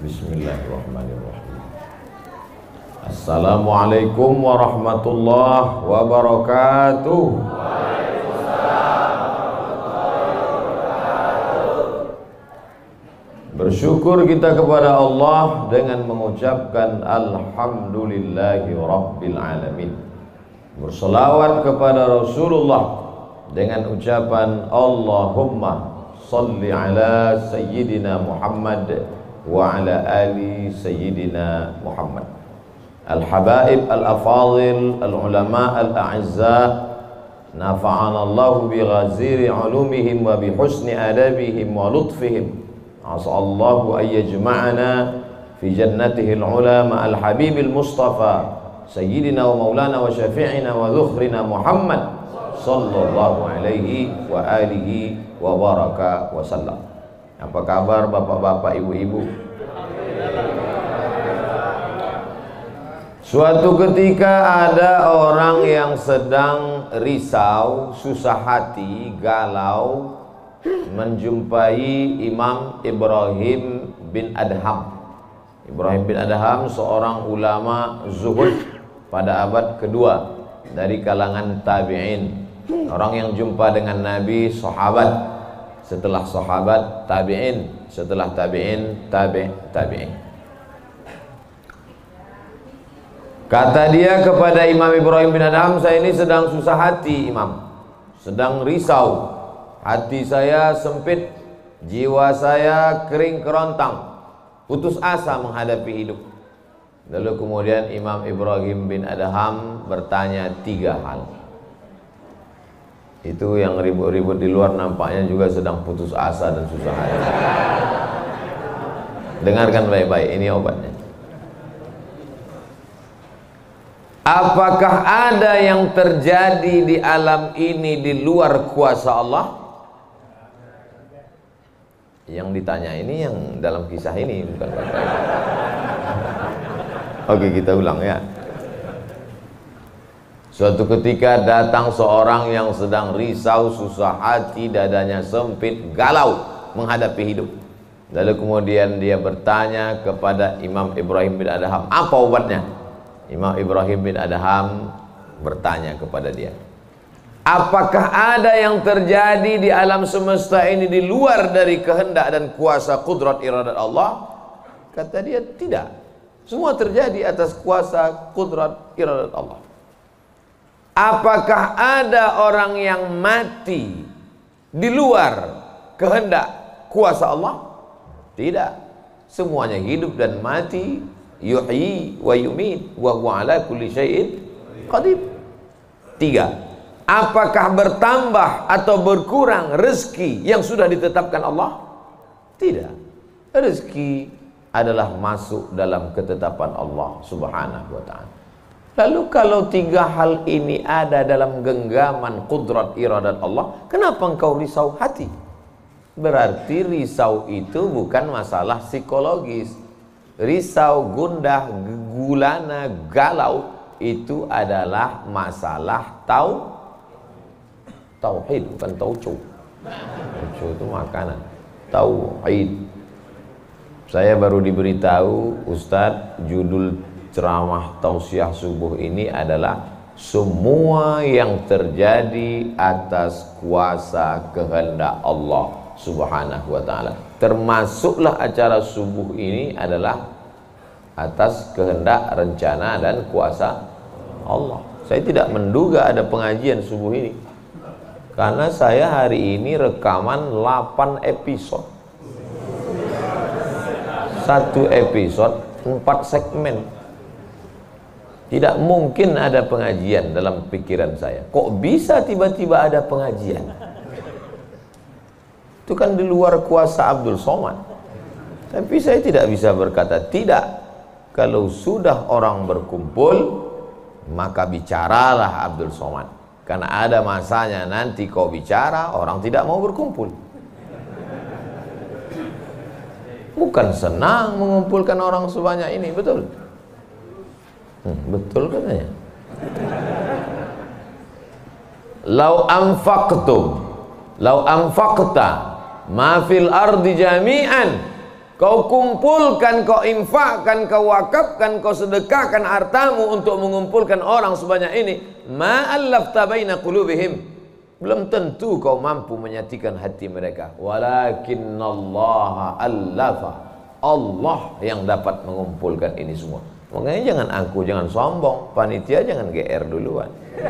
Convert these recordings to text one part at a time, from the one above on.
Bismillahirrahmanirrahim. Assalamualaikum warahmatullahi wabarakatuh. Bersyukur kita kepada Allah dengan mengucapkan Alhamdulillahi Rabbil Alamin. Berselawat kepada Rasulullah dengan ucapan Allahumma salli ala Sayyidina Muhammad wa ala ali Sayyidina Muhammad. Al-habaib al-afadil al-ulama al-a'izza, nafa'ana Allah bi ghaziri ulumihim wa bi husni adabihim wa lutfihim. As'allahu an yajma'ana fi jannatihi al-ula ma'al habibil mustafa Sayyidina wa maulana wa syafi'ina wa dhukhrina Muhammad sallallahu alaihi wa alihi wa baraka wa sallam. Apa kabar bapak-bapak, ibu-ibu? Suatu ketika ada orang yang sedang risau, susah hati, galau, menjumpai Imam Ibrahim bin Adham. Ibrahim bin Adham seorang ulama zuhud pada abad kedua dari kalangan tabi'in. Orang yang jumpa dengan Nabi, sahabat, setelah sahabat tabi'in, setelah tabi'in tabi'in. Kata dia kepada Imam Ibrahim bin Adham, saya ini sedang susah hati Imam, sedang risau, hati saya sempit, jiwa saya kering kerontang, putus asa menghadapi hidup. Lalu kemudian Imam Ibrahim bin Adham bertanya 3 hal. Itu yang ribut-ribut di luar nampaknya juga sedang putus asa dan susah hati. Dengarkan baik-baik, ini obatnya. Apakah ada yang terjadi di alam ini di luar kuasa Allah? Yang ditanya ini yang dalam kisah ini, bukan bapak. Oke, kita ulang ya. Suatu ketika datang seorang yang sedang risau, susah hati, dadanya sempit, galau menghadapi hidup. Lalu kemudian dia bertanya kepada Imam Ibrahim bin Adham, apa obatnya? Imam Ibrahim bin Adham bertanya kepada dia, apakah ada yang terjadi di alam semesta ini di luar dari kehendak dan kuasa kudrat iradat Allah? Kata dia, tidak. Semua terjadi atas kuasa kudrat iradat Allah. Apakah ada orang yang mati di luar kehendak kuasa Allah? Tidak. Semuanya hidup dan mati, yuhyi wa yumit wa huwa ala kulli syai'in qadir. 3. Apakah bertambah atau berkurang rezeki yang sudah ditetapkan Allah? Tidak. Rezeki adalah masuk dalam ketetapan Allah Subhanahu wa ta'ala. Lalu kalau 3 hal ini ada dalam genggaman kudrat iradat Allah, kenapa engkau risau hati? Berarti risau itu bukan masalah psikologis. Risau, gundah, gulana, galau itu adalah masalah tauhid, bukan tauco. Tauco itu makanan. Tauhid. Saya baru diberitahu, Ustadz, judul ceramah tausiah subuh ini adalah semua yang terjadi atas kuasa kehendak Allah Subhanahu wa ta'ala. Termasuklah acara subuh ini adalah atas kehendak, rencana dan kuasa Allah. Saya tidak menduga ada pengajian subuh ini, karena saya hari ini rekaman 8 episode. 1 episode 4 segmen. Tidak mungkin ada pengajian dalam pikiran saya. Kok bisa tiba-tiba ada pengajian? Itu kan di luar kuasa Abdul Somad. Tapi saya tidak bisa berkata tidak. Kalau sudah orang berkumpul, maka bicaralah Abdul Somad. Karena ada masanya nanti kau bicara, orang tidak mau berkumpul. Bukan senang mengumpulkan orang sebanyak ini, betul? Betul katanya. Lau anfaqta ma fil ardi jami'an kau kumpulkan, kau infakkan, kau wakafkan, kau sedekahkan hartamu untuk mengumpulkan orang sebanyak ini, ma'allafta baina qulubihim, belum tentu kau mampu menyatukan hati mereka. Walakinnallaha allafa, Allah yang dapat mengumpulkan ini semua. Makanya jangan angku, jangan sombong, panitia jangan GR duluan.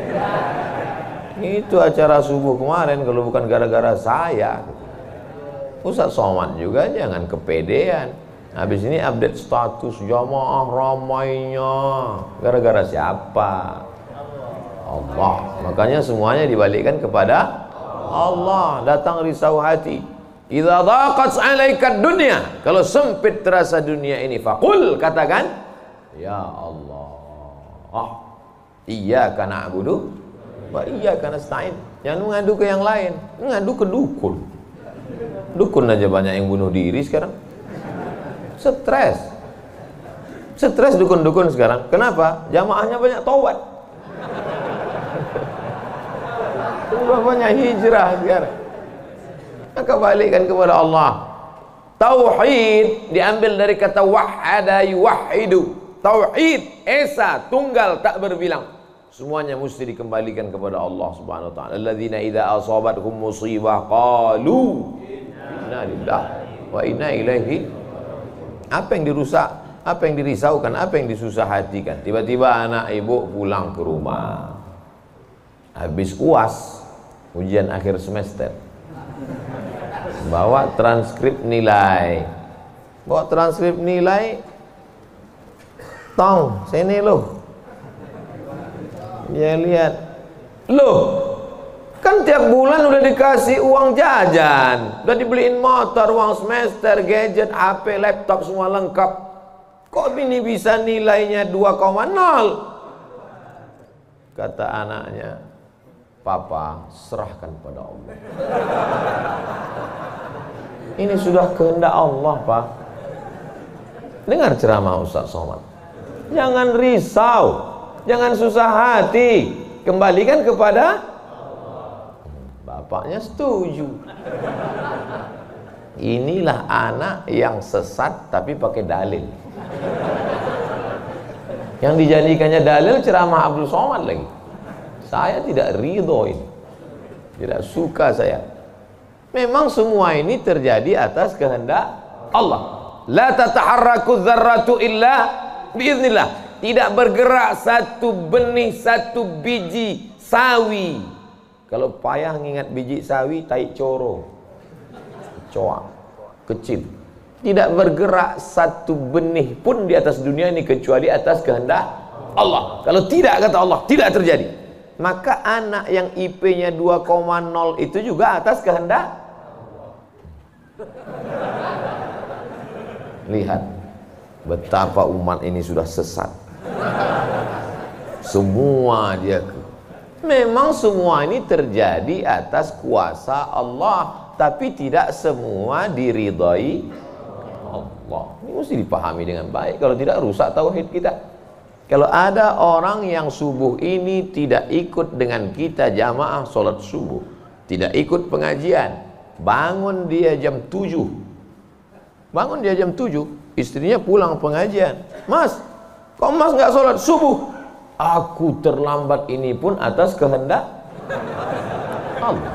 Itu acara subuh kemarin kalau bukan gara-gara saya. Ustaz Somad juga jangan kepedean. Habis ini update status jamaah ramainya. Gara-gara siapa? Allah. Makanya semuanya dibalikkan kepada Allah. Datang risau hati. Idza dhaqat 'alaika dunya, kalau sempit terasa dunia ini, faqul, katakan, ya Allah, iyyaka na'budu wa iyyaka nasta'in. Jangan mengadu ke yang lain, mengadu ke dukun. Dukun aja banyak yang bunuh diri sekarang. Stres dukun-dukun sekarang. Kenapa? Jamaahnya banyak taubat. Banyak hijrah sekarang. Maka balikkan kepada Allah. Tauhid diambil dari kata wahada yuwahidu. Tauhid, esa, tunggal, tak berbilang. Semuanya mesti dikembalikan kepada Allah Subhanahu wa taala. Alladzina idza asabathum musibah qalu inna lillahi wa inna ilaihi. Apa yang dirusak, apa yang dirisaukan, apa yang disusah hatikan. Tiba-tiba anak ibu pulang ke rumah, habis UAS, ujian akhir semester, bawa transkrip nilai, tong sini loh. Dia lihat, loh, kan tiap bulan udah dikasih uang jajan, udah dibeliin motor, uang semester, gadget, HP, laptop, semua lengkap. Kok ini bisa nilainya 2,0? Kata anaknya, Papa, serahkan pada Allah. Ini sudah kehendak Allah, Pak. Dengar ceramah Ustaz Somad. Jangan risau, jangan susah hati, kembalikan kepada bapaknya. Setuju. Inilah anak yang sesat tapi pakai dalil. Yang dijadikannya dalil ceramah Abdul Somad lagi. Saya tidak ridho ini, tidak suka saya. Memang semua ini terjadi atas kehendak Allah. La tataharraku dzarratu illa biiznillah. Tidak bergerak satu benih, satu biji sawi. Kalau payah ngingat biji sawi, tai coro, coak, kecil. Tidak bergerak satu benih pun di atas dunia ini kecuali atas kehendak Allah. Kalau tidak, kata Allah, tidak terjadi. Maka anak yang IP-nya 2,0 itu juga atas kehendak. Lihat betapa umat ini sudah sesat. Semua dia, memang semua ini terjadi atas kuasa Allah, tapi tidak semua diridhai Allah. Ini mesti dipahami dengan baik, kalau tidak rusak tauhid kita. Kalau ada orang yang subuh ini tidak ikut dengan kita jamaah sholat subuh, tidak ikut pengajian, bangun dia jam 7, istrinya pulang pengajian, Mas, kok Mas nggak sholat subuh? Aku terlambat, ini pun atas kehendak Allah.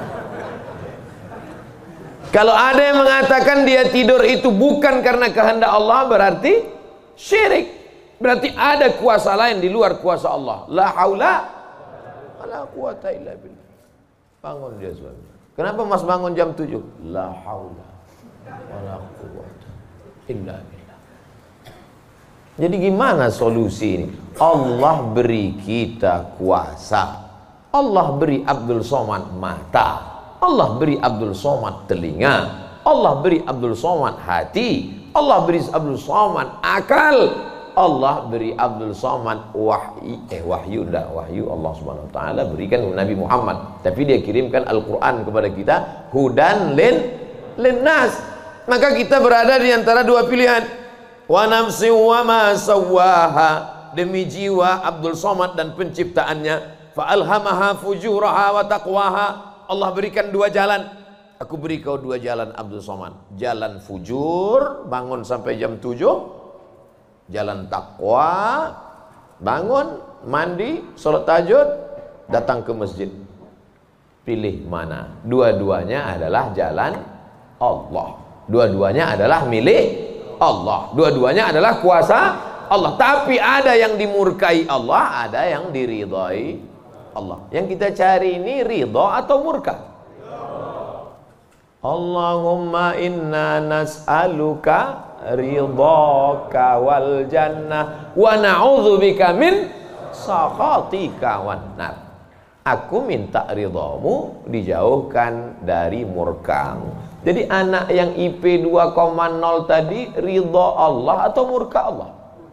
Kalau ada yang mengatakan dia tidur itu bukan karena kehendak Allah, berarti syirik. Berarti ada kuasa lain di luar kuasa Allah. La haula wala quwata illa billah. Bangun dia suami. Kenapa Mas bangun jam 7? La haula wala quwata illa billah. Jadi gimana solusi ini? Allah beri kita kuasa. Allah beri Abdul Somad mata. Allah beri Abdul Somad telinga. Allah beri Abdul Somad hati. Allah beri Abdul Somad akal. Allah beri Abdul Somad wahyu Allah Subhanahu wa taala berikan Nabi Muhammad, tapi dia kirimkan Al-Qur'an kepada kita, hudan linnas. Maka kita berada di antara dua pilihan. Wa nafsi wa ma sawwaha, demi jiwa Abdul Somad dan penciptaannya, fa alhamaha fujuraha wa taqwaha. Allah berikan dua jalan. aku beri kau 2 jalan Abdul Somad. Jalan fujur, bangun sampai jam 7. Jalan takwa, bangun, mandi, sholat tahajud, datang ke masjid. Pilih mana? Dua-duanya adalah jalan Allah. Dua-duanya adalah milik Allah. Dua-duanya adalah kuasa Allah. Tapi ada yang dimurkai Allah, ada yang diridhai Allah. Yang kita cari ini ridha atau murka? Allahumma inna nas'aluka ridhaka wal jannah wa na'udzubika min sakhatika wan nar. Aku minta ridhamu, dijauhkan dari murkamu. Jadi anak yang IP 2,0 tadi ridha Allah atau murka Allah?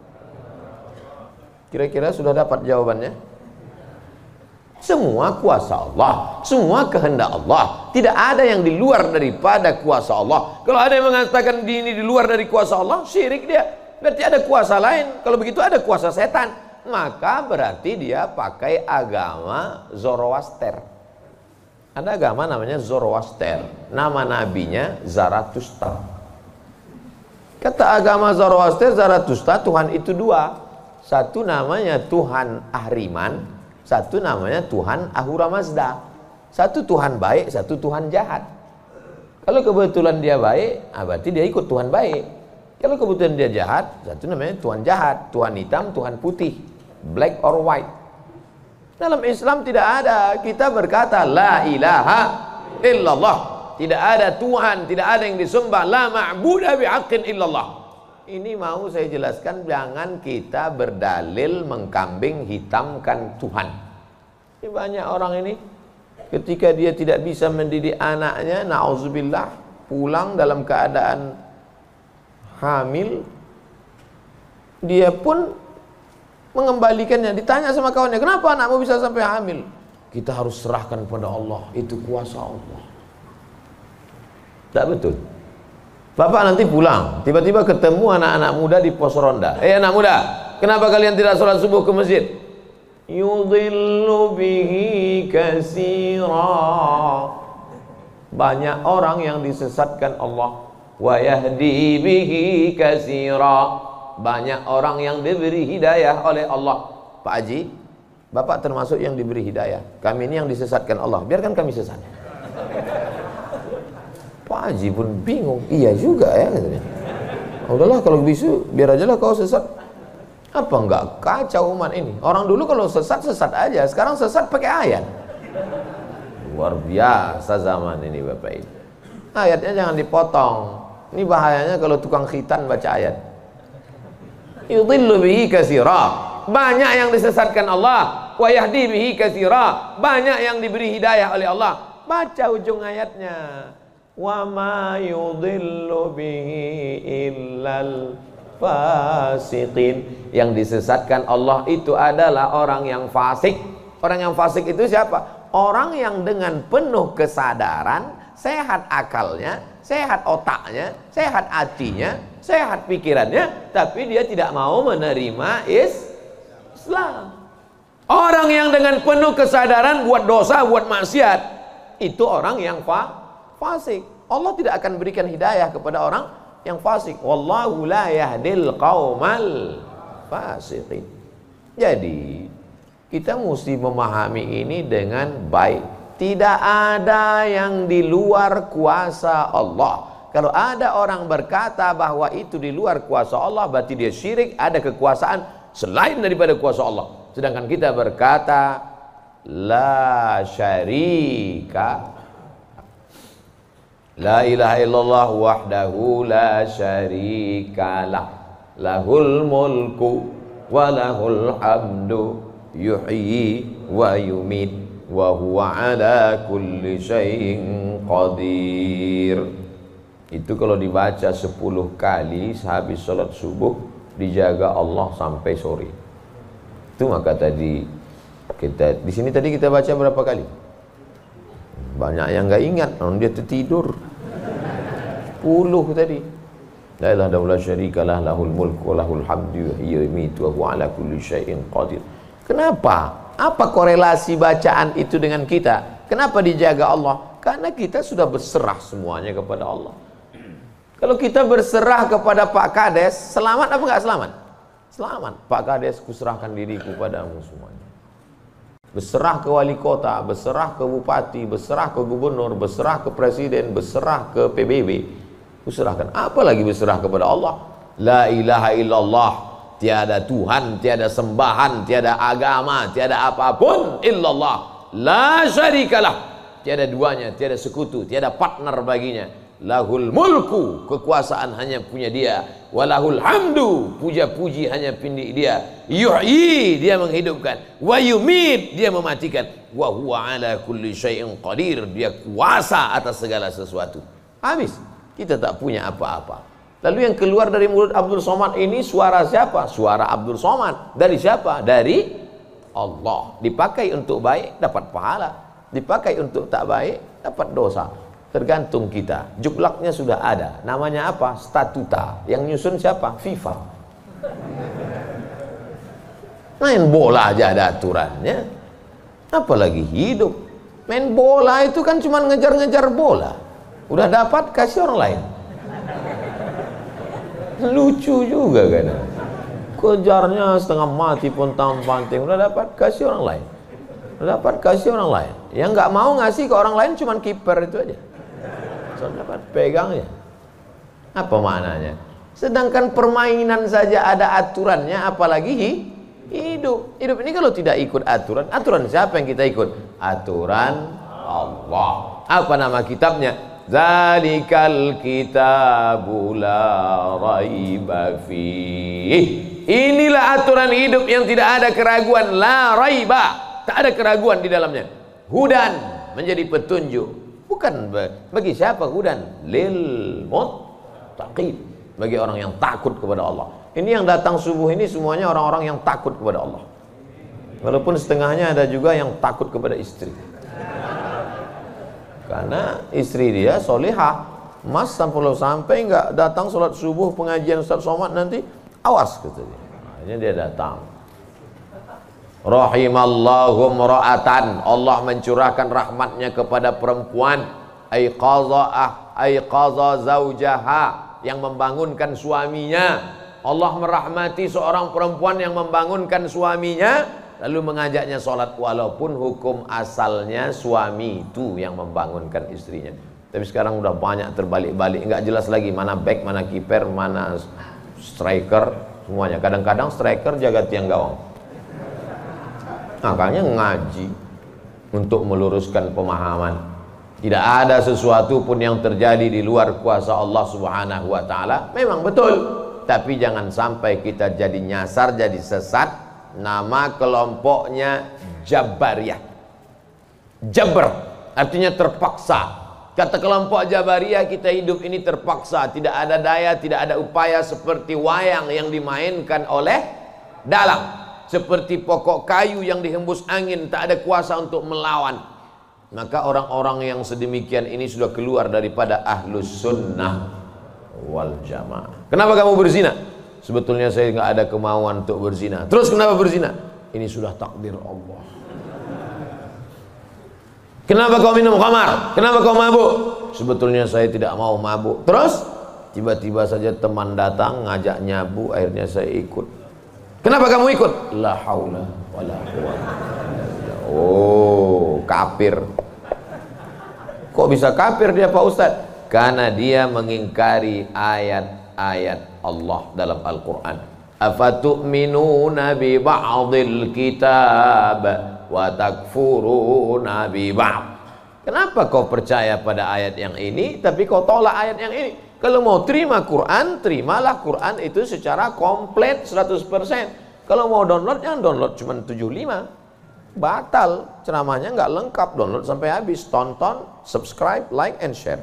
Kira-kira sudah dapat jawabannya? Semua kuasa Allah, semua kehendak Allah. Tidak ada yang di luar daripada kuasa Allah. Kalau ada yang mengatakan ini di luar dari kuasa Allah, syirik dia. Berarti ada kuasa lain. Kalau begitu ada kuasa setan. Maka berarti dia pakai agama Zoroaster. Ada agama namanya Zoroaster. Nama nabinya Zarathustra. Kata agama Zoroaster, Zarathustra, Tuhan itu 2. Satu namanya Tuhan Ahriman, satu namanya Tuhan Ahura Mazda. Satu Tuhan baik, satu Tuhan jahat. Kalau kebetulan dia baik, berarti dia ikut Tuhan baik. Kalau kebetulan dia jahat, satu namanya Tuhan jahat. Tuhan hitam, Tuhan putih, black or white. Dalam Islam tidak ada. Kita berkata la ilaha illallah. Tidak ada Tuhan, tidak ada yang disembah. La ma'budu bihaqqin illallah. Ini mau saya jelaskan, jangan kita berdalil mengkambing hitamkan Tuhan. Ini banyak orang ini ketika dia tidak bisa mendidik anaknya, na'udzubillah, pulang dalam keadaan hamil, dia pun mengembalikannya. Ditanya sama kawannya, kenapa anakmu bisa sampai hamil? Kita harus serahkan pada Allah, itu kuasa Allah. Tak betul. Bapak nanti pulang, tiba-tiba ketemu anak-anak muda di pos ronda. Anak muda, kenapa kalian tidak sholat subuh ke masjid? Yudhillu bihi katsira. Banyak orang yang disesatkan Allah. Wa yahdi bihi katsira. Banyak orang yang diberi hidayah oleh Allah. Pak Haji, Bapak termasuk yang diberi hidayah. Kami ini yang disesatkan Allah. Biarkan kami sesat. Pak Haji pun bingung. Iya juga ya katanya. Udahlah kalau begitu biar aja lah kau sesat. Apa enggak kacau umat ini? Orang dulu kalau sesat aja. Sekarang sesat pakai ayat. Luar biasa zaman ini Bapak Ibu. Ayatnya jangan dipotong. Ini bahayanya kalau tukang khitan baca ayat. Yudhillu bihi katsira. Banyak yang disesatkan Allah. Wa yahdi bihi katsira. Banyak yang diberi hidayah oleh Allah. Baca ujung ayatnya. Wa ma yudhillu bihi illal fasiqin. Yang disesatkan Allah itu adalah orang yang fasik. Orang yang fasik itu siapa? Orang yang dengan penuh kesadaran, sehat akalnya, sehat otaknya, sehat hatinya, sehat pikirannya, tapi dia tidak mau menerima Islam. Orang yang dengan penuh kesadaran buat dosa, buat maksiat, itu orang yang fasik. Allah tidak akan berikan hidayah kepada orang yang fasik. Wallahu la yahdil qaumal fasiqin. Jadi kita mesti memahami ini dengan baik. Tidak ada yang di luar kuasa Allah. Kalau ada orang berkata bahwa itu di luar kuasa Allah, berarti dia syirik, ada kekuasaan selain daripada kuasa Allah. Sedangkan kita berkata la syarika, la ilaha illallah wahdahu la syarikalah, lahul mulku wa lahul hamdu yuhyi wa yumit wa huwa ala kulli syai'in qadir. Itu kalau dibaca 10 kali sehabis salat subuh, dijaga Allah sampai sore. Itu maka tadi kita di sini tadi kita baca berapa kali? Banyak yang nggak ingat, dia tertidur. 10 tadi. La ilaha illallah syarikalah, lahul mulku wa lahul hamdu yuhyi wa yumiitu wa huwa ala kulli syai'in qadir. Kenapa? Apa korelasi bacaan itu dengan kita? Kenapa dijaga Allah? Karena kita sudah berserah semuanya kepada Allah. Kalau kita berserah kepada Pak Kades, selamat apa enggak selamat? Selamat. Pak Kades, kuserahkan diriku padamu semuanya. Berserah ke wali kota, berserah ke bupati, berserah ke gubernur, berserah ke presiden, berserah ke PBB. Kuserahkan. Apalagi berserah kepada Allah. La ilaha illallah. Tiada Tuhan, tiada sembahan, tiada agama, tiada apapun illallah. La syarikalah. Tiada duanya, tiada sekutu, tiada partner baginya. Lahul mulku, kekuasaan hanya punya dia. Walahul hamdu, puja-puji hanya punya dia. Yuhyi, dia menghidupkan. Wa yumit, dia mematikan. Wa huwa ala kulli syai'in qadir, dia kuasa atas segala sesuatu. Habis, kita tak punya apa-apa. Lalu yang keluar dari mulut Abdul Somad ini suara siapa? Suara Abdul Somad. Dari siapa? Dari Allah. Dipakai untuk baik, dapat pahala. Dipakai untuk tak baik, dapat dosa. Tergantung kita. Juklaknya sudah ada. Namanya apa? Statuta. Yang nyusun siapa? FIFA. Main bola aja ada aturannya. Apalagi hidup. Main bola itu kan cuma ngejar-ngejar bola. Udah dapat, kasih orang lain. Lucu juga kan. Kejarnya setengah mati pun tampanting. Udah dapat, kasih orang lain. Udah dapat, kasih orang lain. Yang nggak mau ngasih ke orang lain cuman kiper itu aja. So, dapat pegangnya. Apa maknanya? Sedangkan permainan saja ada aturannya, apalagi hidup. Hidup ini kalau tidak ikut aturan, aturan siapa yang kita ikut? Aturan Allah. Apa nama kitabnya? Zalikal kitabu la raiba fih. Inilah aturan hidup yang tidak ada keraguan, la raiba, tak ada keraguan di dalamnya. Hudan, menjadi petunjuk. Bukan bagi siapa hudan? Lil muttaqin, bagi orang yang takut kepada Allah. Ini yang datang subuh ini semuanya orang-orang yang takut kepada Allah. Walaupun setengahnya ada juga yang takut kepada istri. Karena istri dia solihah. Mas sampai nggak datang sholat subuh pengajian Ustaz Somad nanti, awas kata dia. Akhirnya dia datang. Rahimallahu mra'atan, Allah mencurahkan rahmatnya kepada perempuan. Aiqaza zaujaha, yang membangunkan suaminya. Allah merahmati seorang perempuan yang membangunkan suaminya, lalu mengajaknya sholat, walaupun hukum asalnya suami itu yang membangunkan istrinya. Tapi sekarang udah banyak terbalik-balik, nggak jelas lagi mana back, mana kiper, mana striker, semuanya. Kadang-kadang striker jaga tiang gawang. Makanya ngaji untuk meluruskan pemahaman. Tidak ada sesuatu pun yang terjadi di luar kuasa Allah Subhanahu wa taala. Memang betul, tapi jangan sampai kita jadi nyasar, jadi sesat. Nama kelompoknya Jabariyah. Jabr artinya terpaksa. Kata kelompok Jabariyah, kita hidup ini terpaksa, tidak ada daya, tidak ada upaya, seperti wayang yang dimainkan oleh dalang, seperti pokok kayu yang dihembus angin, tak ada kuasa untuk melawan. Maka orang-orang yang sedemikian ini sudah keluar daripada ahlus sunnah wal jamaah. Kenapa kamu berzina? Sebetulnya saya nggak ada kemauan untuk berzina. Terus kenapa berzina? Ini sudah takdir Allah. Kenapa kau minum khamar? Kenapa kau mabuk? Sebetulnya saya tidak mau mabuk. Terus tiba-tiba saja teman datang ngajak nyabu, akhirnya saya ikut. Kenapa kamu ikut? La haula wala quwwata. Oh, kafir. Kok bisa kafir dia Pak Ustadz? Karena dia mengingkari ayat-ayat Allah dalam Al-Quran. Afatu'minuna bi ba'dil kitab wa takfuruna bi ba'd. Kenapa kau percaya pada ayat yang ini tapi kau tolak ayat yang ini? Kalau mau terima Quran, terimalah Quran itu secara komplit 100%. Kalau mau download, jangan download cuma 75. Batal, ceramahnya nggak lengkap. Download sampai habis, tonton, subscribe, like, and share.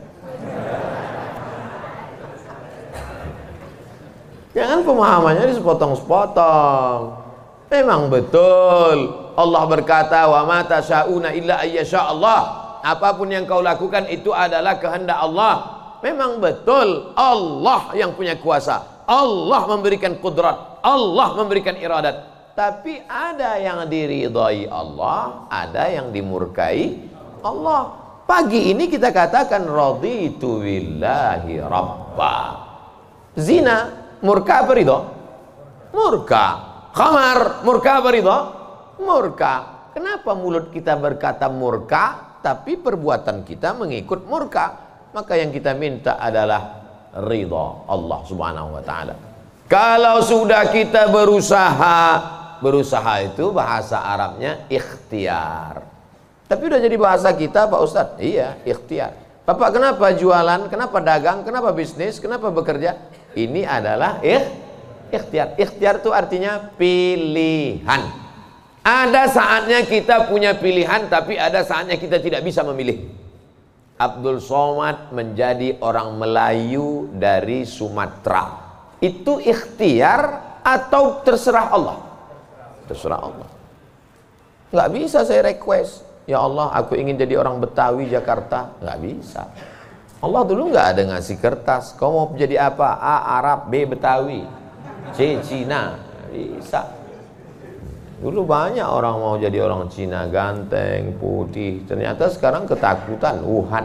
Jangan pemahamannya disepotong-sepotong. Memang betul Allah berkata, wa ma tasyauna illa ayyasha Allah. Apapun yang kau lakukan itu adalah kehendak Allah. Memang betul Allah yang punya kuasa. Allah memberikan kudrat, Allah memberikan iradat. Tapi ada yang diridhai Allah, ada yang dimurkai Allah. Pagi ini kita katakan raditu billahi rabba. Zina murka apa ridho? Murka. Khamar murka apa ridho? Murka. Kenapa mulut kita berkata murka tapi perbuatan kita mengikut murka? Maka yang kita minta adalah ridha Allah Subhanahu wa taala. Kalau sudah kita berusaha itu bahasa Arabnya ikhtiar. Tapi udah jadi bahasa kita Pak Ustadz. Iya, ikhtiar. Bapak kenapa jualan, kenapa dagang, kenapa bisnis, kenapa bekerja? Ini adalah ikhtiar. Ikhtiar itu artinya pilihan. Ada saatnya kita punya pilihan, tapi ada saatnya kita tidak bisa memilih. Abdul Somad menjadi orang Melayu dari Sumatera. Itu ikhtiar atau terserah Allah? Terserah Allah. Nggak bisa saya request, ya Allah aku ingin jadi orang Betawi Jakarta. Nggak bisa. Allah dulu nggak ada ngasih kertas, kau mau jadi apa? A. Arab, B. Betawi, C. Cina. Bisa. Dulu banyak orang mau jadi orang Cina, ganteng, putih. Ternyata sekarang ketakutan, Wuhan.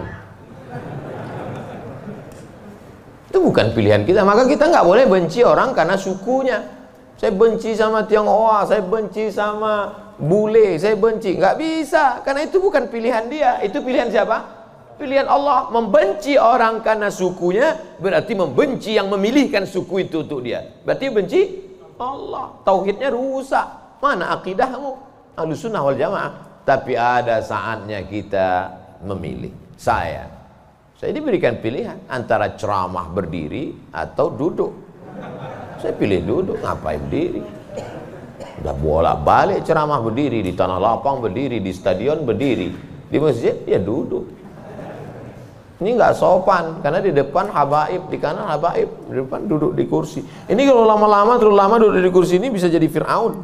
Itu bukan pilihan kita. Maka kita nggak boleh benci orang karena sukunya. Saya benci sama Tionghoa, saya benci sama bule, saya benci. Nggak bisa, karena itu bukan pilihan dia. Itu pilihan siapa? Pilihan Allah. Membenci orang karena sukunya berarti membenci yang memilihkan suku itu untuk dia. Berarti benci Allah. Tauhidnya rusak. Mana akidahmu? Ahlussunnah wal jamaah. Tapi ada saatnya kita memilih. Saya diberikan pilihan antara ceramah berdiri atau duduk. Saya pilih duduk, ngapain berdiri? Udah bolak-balik ceramah berdiri, di tanah lapang berdiri, di stadion berdiri, di masjid ya duduk. Ini nggak sopan, karena di depan habaib, di kanan habaib, di depan duduk di kursi. Ini kalau lama-lama terlalu lama duduk di kursi ini bisa jadi Fir'aun.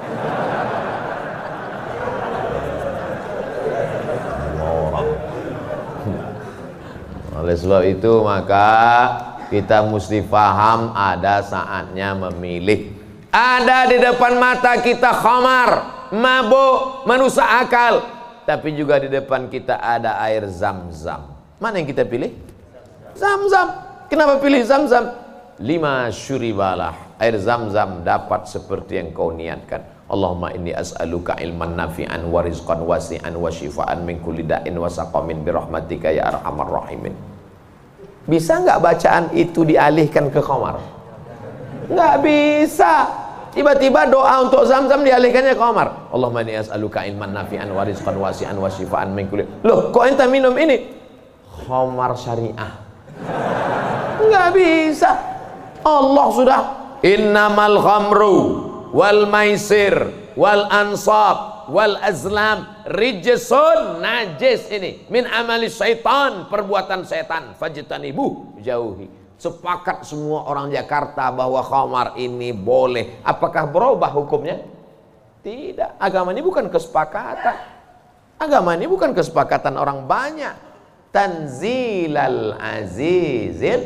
Oleh sebab itu maka kita mesti paham ada saatnya memilih. Ada di depan mata kita khamar, mabuk, merusak akal. Tapi juga di depan kita ada air Zam-Zam. Mana yang kita pilih? Zam-Zam. Kenapa pilih Zam-Zam? 5 syuribalah. Air Zam-Zam dapat seperti yang kau niatkan. Allahumma inni as'aluka ilman nafi'an wa rizqan wasi'an wa shifaan min kulli da'in wa saqamin birahmatika ya arhamar rahimin. Bisa nggak bacaan itu dialihkan ke khamar? Nggak bisa. Tiba-tiba doa untuk Zam-Zam dialihkannya ke khamar. Allahumma inni as'aluka ilman nafi'an wa rizqan wasi'an wa shifaan min kulli. Loh, kok ente minum ini? Khamar syariah. Nggak bisa. Allah sudah innamal khamru wal maisir wal ansab wal azlam rijsun, najis ini, min amali syaitan, perbuatan setan, fajtanibuh, jauhi. Sepakat semua orang Jakarta bahwa khamar ini boleh. Apakah berubah hukumnya? Tidak. Agama ini bukan kesepakatan. Agama ini bukan kesepakatan orang banyak. Tanzilal azizil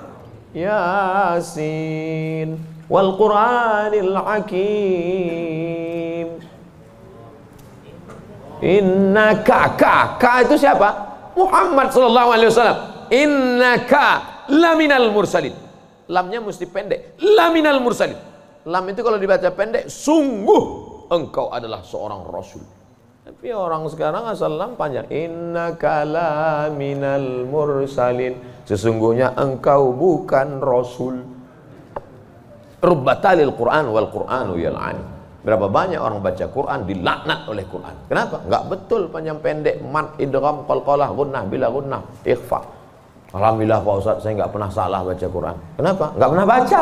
Yasin wal Qur'anil Hakim. Innaka, ka itu siapa? Muhammad sallallahu alaihi wasallam. Innaka laminal mursalin. Lamnya mesti pendek. Laminal mursalin. Lam itu kalau dibaca pendek, sungguh engkau adalah seorang rasul. Tapi orang sekarang asal lam panjang. Innaka laminal mursalin. Sesungguhnya engkau bukan rasul. Rubbatalil Quran wal Quranu yal'ani. Berapa banyak orang baca Quran dilaknat oleh Quran. Kenapa? Enggak betul panjang pendek, mat, idgham, qalqalah, gunnah, bila gunnah, ikhfa. Alhamdulillah Pak Ustaz, saya enggak pernah salah baca Quran. Kenapa? Enggak pernah baca.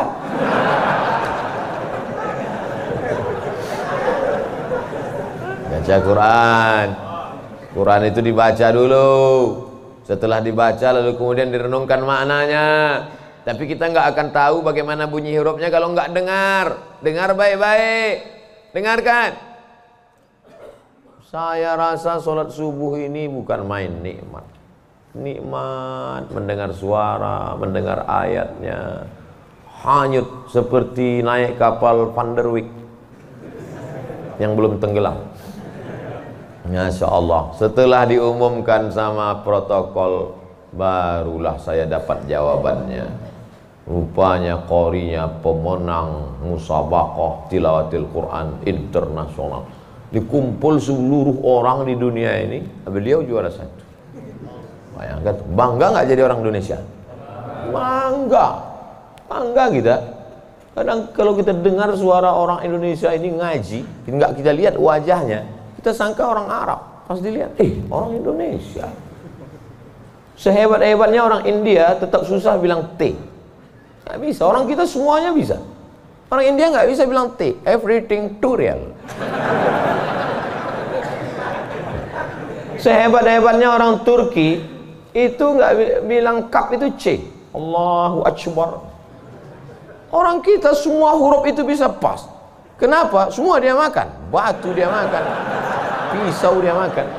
Baca Quran. Quran itu dibaca dulu. Setelah dibaca lalu kemudian direnungkan maknanya. Tapi kita enggak akan tahu bagaimana bunyi hurufnya kalau enggak dengar. Dengar baik-baik. Dengarkan. Saya rasa sholat subuh ini bukan main nikmat. Nikmat mendengar suara, mendengar ayatnya. Hanyut seperti naik kapal Van der Wijk yang belum tenggelam. Masya Allah, setelah diumumkan sama protokol, barulah saya dapat jawabannya. Rupanya qorinya pemenang musabaqah tilawatil Quran internasional. Dikumpul seluruh orang di dunia ini, beliau juara 1. Bayangkan, bangga nggak jadi orang Indonesia? Bangga, bangga kita. Kadang kalau kita dengar suara orang Indonesia ini ngaji, nggak kita lihat wajahnya, kita sangka orang Arab. Pas dilihat, orang Indonesia. Sehebat-hebatnya orang India tetap susah bilang T. Nggak bisa, orang kita semuanya bisa. Orang India nggak bisa bilang T, everything too real. Sehebat-hebatnya orang Turki itu nggak bilang kap itu C. Allahu Akbar. Orang kita semua huruf itu bisa pas. Kenapa? Semua dia makan. Batu dia makan, pisau dia makan.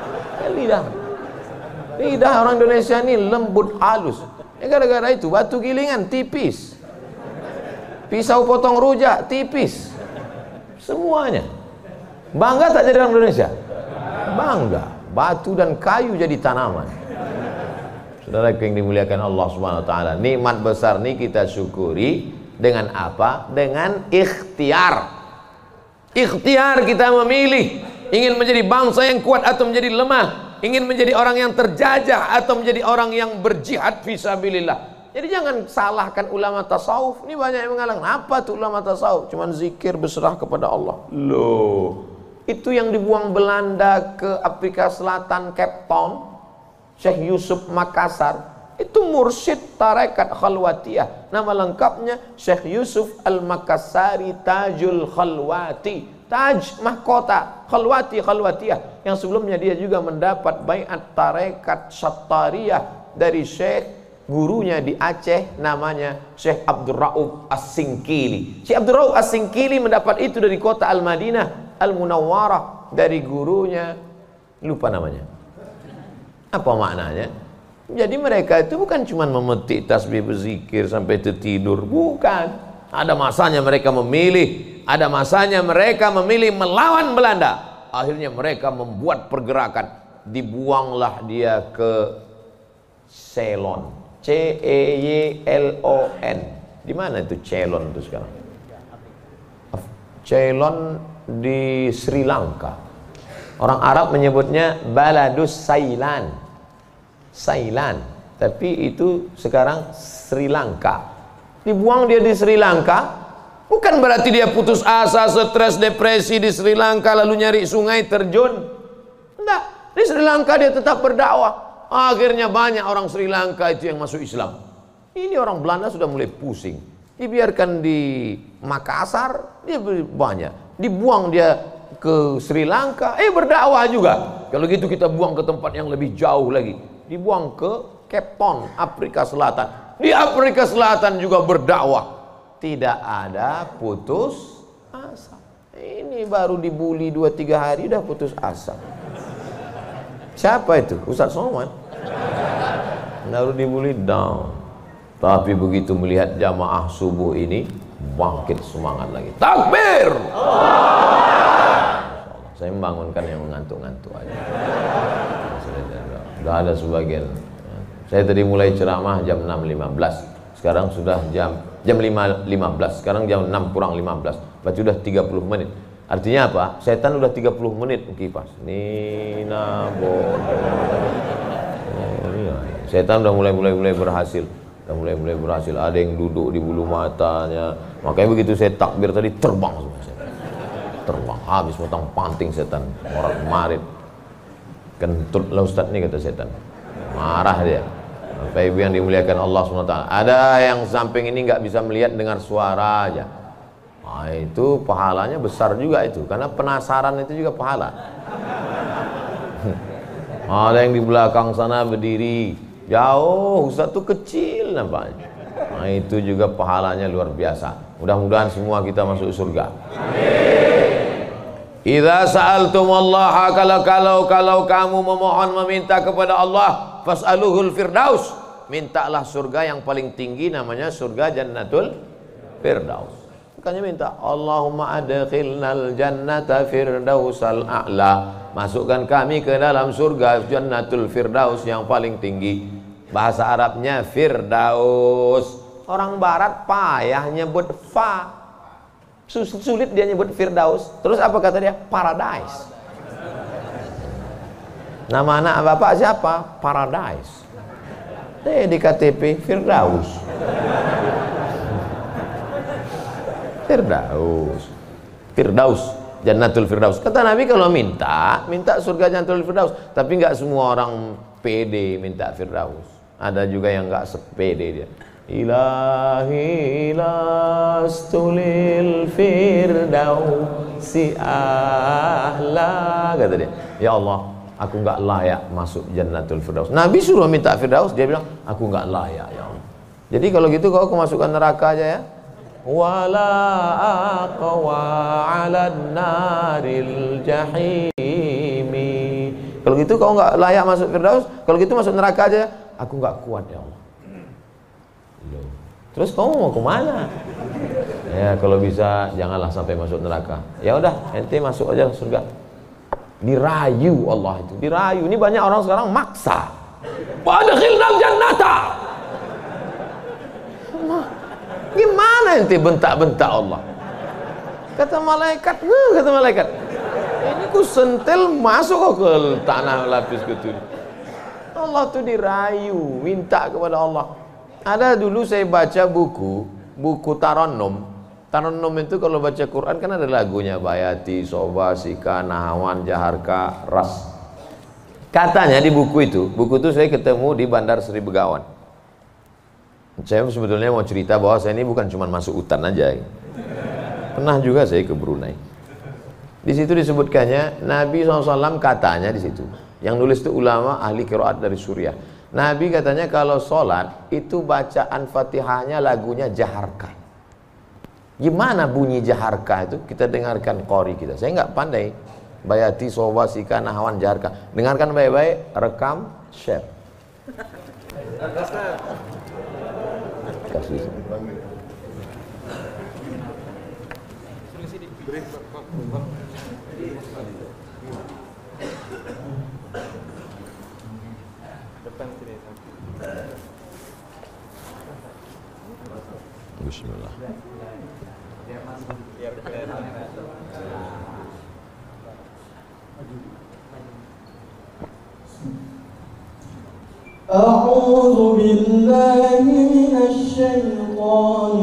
Lidah orang Indonesia ini lembut halus. Gara-gara itu batu gilingan tipis, pisau potong rujak tipis, semuanya. Bangga tak jadi orang Indonesia? Bangga. Batu dan kayu jadi tanaman. Saudara yang dimuliakan Allah Subhanahu wa taala, nikmat besar ini kita syukuri dengan apa? Dengan ikhtiar. Ikhtiar kita memilih ingin menjadi bangsa yang kuat atau menjadi lemah, ingin menjadi orang yang terjajah atau menjadi orang yang berjihad fisabilillah. Jadi jangan salahkan ulama tasawuf. Ini banyak yang mengatakan, apa tuh ulama tasawuf? Cuman zikir berserah kepada Allah. Loh, itu yang dibuang Belanda ke Afrika Selatan, Cape Town, Syekh Yusuf Makassar, itu mursyid tarekat khalwatiyah. Nama lengkapnya Syekh Yusuf Al-Makassari Tajul Khalwati. Taj mahkota, khalwati khalwatiyah. Yang sebelumnya dia juga mendapat baiat tarekat Syattariyah dari Syekh gurunya di Aceh, namanya Syekh Abdul Rauf As-Singkili. Syekh Abdul Rauf As-Singkili mendapat itu dari kota Al-Madinah Al-Munawwarah, dari gurunya, lupa namanya. Apa maknanya? Jadi mereka itu bukan cuma memetik tasbih berzikir sampai tertidur, bukan. Ada masanya mereka memilih, ada masanya mereka memilih melawan Belanda. Akhirnya mereka membuat pergerakan, dibuanglah dia ke Ceylon, Ceylon. Di mana itu Ceylon itu sekarang? Ceylon di Sri Lanka. Orang Arab menyebutnya Baladus Sailan, tapi itu sekarang Sri Lanka. Dibuang dia di Sri Lanka, bukan berarti dia putus asa, stres, depresi di Sri Lanka lalu nyari sungai terjun. Enggak, di Sri Lanka dia tetap berdakwah. Akhirnya banyak orang Sri Lanka itu yang masuk Islam. Ini orang Belanda sudah mulai pusing. Dibiarkan di Makassar, dia banyak. Dibuang dia ke Sri Lanka, berdakwah juga. Kalau gitu kita buang ke tempat yang lebih jauh lagi. Dibuang ke Cape Town, Afrika Selatan. Di Afrika Selatan juga berdakwah. Tidak ada putus asa. Ini baru dibully 2-3 hari udah putus asa. Siapa itu? Ustaz Somad. Baru dibully down. Tapi begitu melihat jamaah subuh ini, bangkit semangat lagi. Takbir! Saya membangunkan yang mengantuk-ngantuk aja. Sudah ada sebagian. Saya tadi mulai ceramah jam 6.15. Sekarang sudah jam 5.15. Sekarang jam 6 kurang 15. Berarti sudah 30 menit. Artinya apa? Setan udah 30 menit kipas. Nina bodoh. Setan udah mulai berhasil. Udah mulai berhasil. Ada yang duduk di bulu matanya. Makanya begitu saya takbir tadi terbang semua setan. Terbang habis potong panting setan. Orang kemarin kentut lah Ustaz nih, kata setan. Marah dia. Bapak Ibu yang dimuliakan Allah SWT, ada yang samping ini nggak bisa melihat dengar suara aja. Nah, itu pahalanya besar juga itu, karena penasaran itu juga pahala. Ada yang di belakang sana berdiri jauh, Ustaz tuh kecil nampaknya. Nah, itu juga pahalanya luar biasa. Mudah-mudahan semua kita masuk surga. Idza sa'altumullaha, kalau kamu memohon meminta kepada Allah, fas'aluhul firdaus, mintalah surga yang paling tinggi, namanya surga Jannatul Firdaus. Makanya minta Allahumma adkhilnal jannata firdausal a'la. Masukkan kami ke dalam surga Jannatul Firdaus yang paling tinggi. Bahasa Arabnya Firdaus. Orang barat payah nyebut fa. Sulit dia nyebut Firdaus. Terus apa kata dia? Paradise. Nama anak bapak siapa? Paradise. Di KTP Firdaus. Firdaus, Jannatul Firdaus. Kata Nabi kalau minta surga Jannatul Firdaus. Tapi nggak semua orang pede minta Firdaus. Ada juga yang nggak sepede dia. Ilahi lastulil firdausi ahla, kata dia. Ya Allah, aku nggak layak masuk Jannatul Firdaus. Nabi suruh minta Firdaus, dia bilang aku nggak layak ya Allah. Jadi kalau gitu kau masukkan neraka aja ya. Wala aqwa 'alan naril jahimi. Kalau gitu kau nggak layak masuk Firdaus, kalau gitu masuk neraka aja. Aku nggak kuat ya Allah. Terus kamu mau kemana? Ya kalau bisa janganlah sampai masuk neraka. Ya udah, ente masuk aja surga. Dirayu Allah itu, dirayu. Ini banyak orang sekarang maksa. Wadkhilnal jannata. Gimana ente bentak-bentak Allah? Kata malaikat, ini ku sentil masuk ke tanah lapis ketujuh. Allah tuh dirayu, minta kepada Allah. Ada dulu saya baca buku Tarannum. Tarannum itu kalau baca Quran kan ada lagunya, Bayati, Soba, Sika, Nahawan, Jaharka, Ras. Katanya di buku itu saya ketemu di Bandar Sri Begawan. Saya sebetulnya mau cerita bahwa saya ini bukan cuma masuk hutan aja. Pernah juga saya ke Brunei. Di situ disebutkannya Nabi SAW katanya di situ. Yang nulis itu ulama ahli qiraat dari Suriah. Nabi katanya kalau sholat itu bacaan Fatihahnya lagunya Jaharka. Gimana bunyi Jaharka itu? Kita dengarkan qori kita. Saya nggak pandai. Bayati, Soba, Sika, Nahawan, Jaharka. Dengarkan baik-baik, rekam, share. Kasih. Bismillah. أعوذ بالله من الشيطان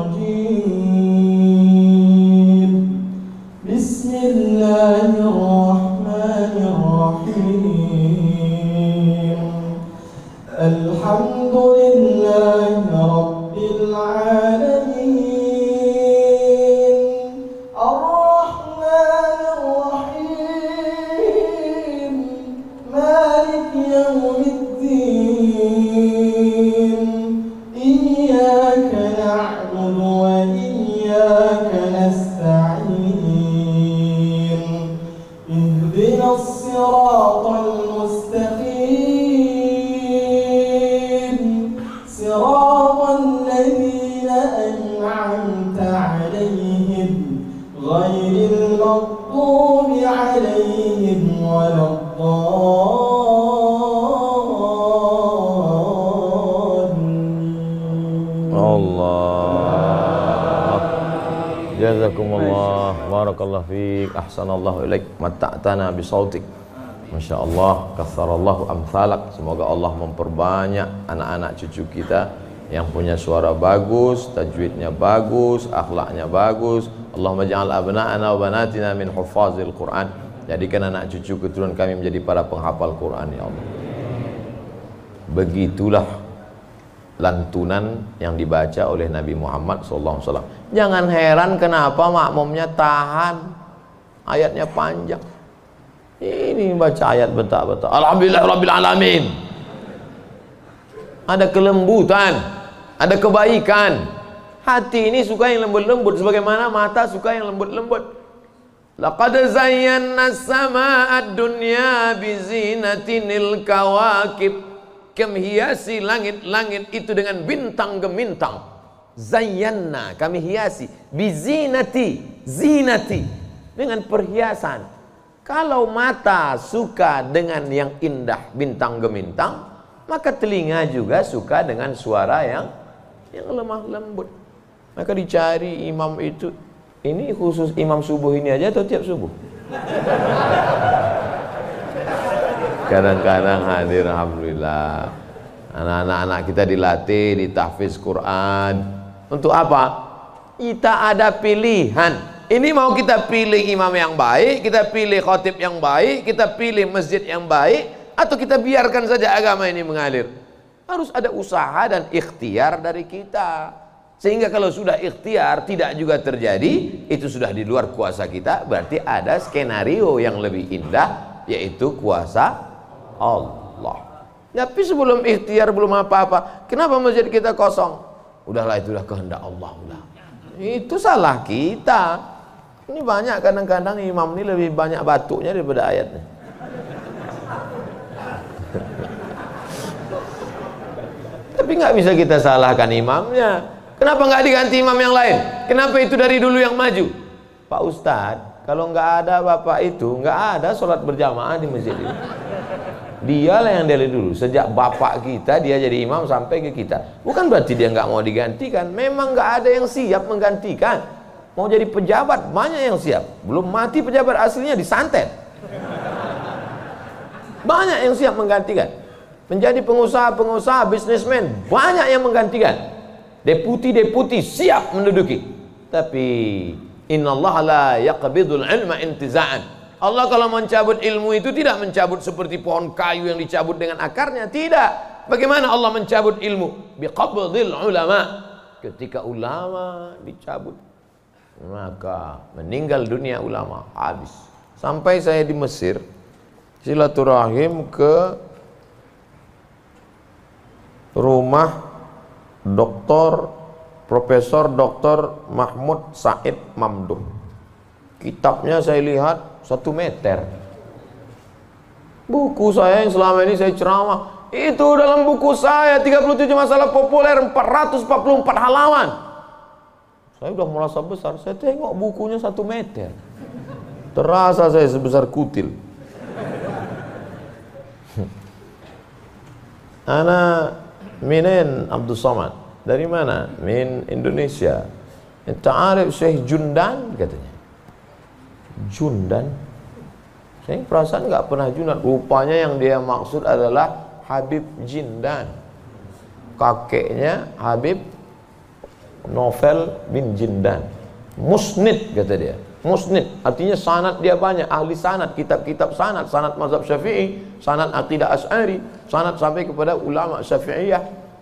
الرجيم. بسم الله الرحمن الرحيم. الحمد لله رب العالمين. الرحمن الرحيم. مالك يوم الدين. إياك نعبد وإياك نستعين. اهدنا الصراط المستقيم. صراط الذين أنعمت عليهم غير المغضوب عليهم ولا الضالين. Allah. Jazakumullah, barakallahu fiik, ahsanallahu ilaik, matta'tana bisautik. Masya Allah, katsarallahu amsalak. Semoga Allah memperbanyak anak-anak cucu kita yang punya suara bagus, tajwidnya bagus, akhlaknya bagus. Allahumma ja'al abna'ana wa banatina min huffazil Quran. Jadikan anak cucu keturunan kami menjadi para penghafal Quran ya Allah. Begitulah lantunan yang dibaca oleh Nabi Muhammad SAW. Jangan heran kenapa makmumnya tahan, ayatnya panjang. Ini baca ayat bentak-bentak. Alhamdulillah Rabbil Alamin. Ada kelembutan, ada kebaikan. Hati ini suka yang lembut-lembut, sebagaimana mata suka yang lembut-lembut. Laqad zayyana as-samaa'a ad-dunya bizinatinil kawakib. Kami hiasi langit-langit itu dengan bintang gemintang. Zayyana, kami hiasi. Bizinati, zinati, dengan perhiasan. Kalau mata suka dengan yang indah, bintang gemintang, maka telinga juga suka dengan suara yang lemah lembut. Maka dicari imam itu. Ini khusus imam subuh ini aja atau tiap subuh? Kadang-kadang hadir, alhamdulillah. Anak-anak kita dilatih, ditahfiz Quran. Untuk apa? Kita ada pilihan. Ini mau kita pilih imam yang baik, kita pilih khatib yang baik, kita pilih masjid yang baik, atau kita biarkan saja agama ini mengalir. Harus ada usaha dan ikhtiar dari kita. Sehingga kalau sudah ikhtiar tidak juga terjadi, itu sudah di luar kuasa kita. Berarti ada skenario yang lebih indah, yaitu kuasa Allah. Tapi sebelum ikhtiar, belum apa-apa, kenapa masjid kita kosong? Udahlah, itulah kehendak Allah. Udah. Itu salah kita. Ini banyak kadang-kadang imam ini lebih banyak batuknya daripada ayatnya. Tapi nggak bisa kita salahkan imamnya. Kenapa nggak diganti imam yang lain? Kenapa itu dari dulu yang maju? Pak Ustadz, kalau nggak ada bapak itu, nggak ada sholat berjamaah di masjid ini. Dialah yang dari dulu. Sejak bapak kita, dia jadi imam sampai ke kita. Bukan berarti dia nggak mau digantikan. Memang nggak ada yang siap menggantikan. Mau jadi pejabat, banyak yang siap. Belum mati pejabat aslinya disantet. Banyak yang siap menggantikan. Menjadi pengusaha-pengusaha, bisnismen, banyak yang menggantikan. Deputi-deputi siap menduduki. Tapi innallaha la yaqbidul ilma intiza'an. Allah kalau mencabut ilmu itu tidak mencabut seperti pohon kayu yang dicabut dengan akarnya. Tidak. Bagaimana Allah mencabut ilmu? Biqabdil ulama. Ketika ulama dicabut, maka meninggal dunia ulama, habis. Sampai saya di Mesir silaturahim ke rumah Profesor Dr. Mahmud Said Mamduh. Kitabnya saya lihat 1 meter. Buku saya yang selama ini saya ceramah, itu dalam buku saya 37 masalah populer, 444 halaman. Saya udah merasa besar, saya tengok bukunya 1 meter. Terasa saya sebesar kutil. Ana minen Abdul Somad. Dari mana? Min Indonesia. Ta'arif Syekh Jundan katanya. Jundan? Saya perasaan nggak pernah Jundan. Rupanya yang dia maksud adalah Habib Jindan. Kakeknya Habib Novel bin Jindan. Musnid kata dia. Musnid artinya sanad dia banyak, ahli sanad, kitab-kitab sanad, sanad mazhab Syafi'i, sanad aqidah Asy'ari, sanad sampai kepada ulama Syafi'iyah.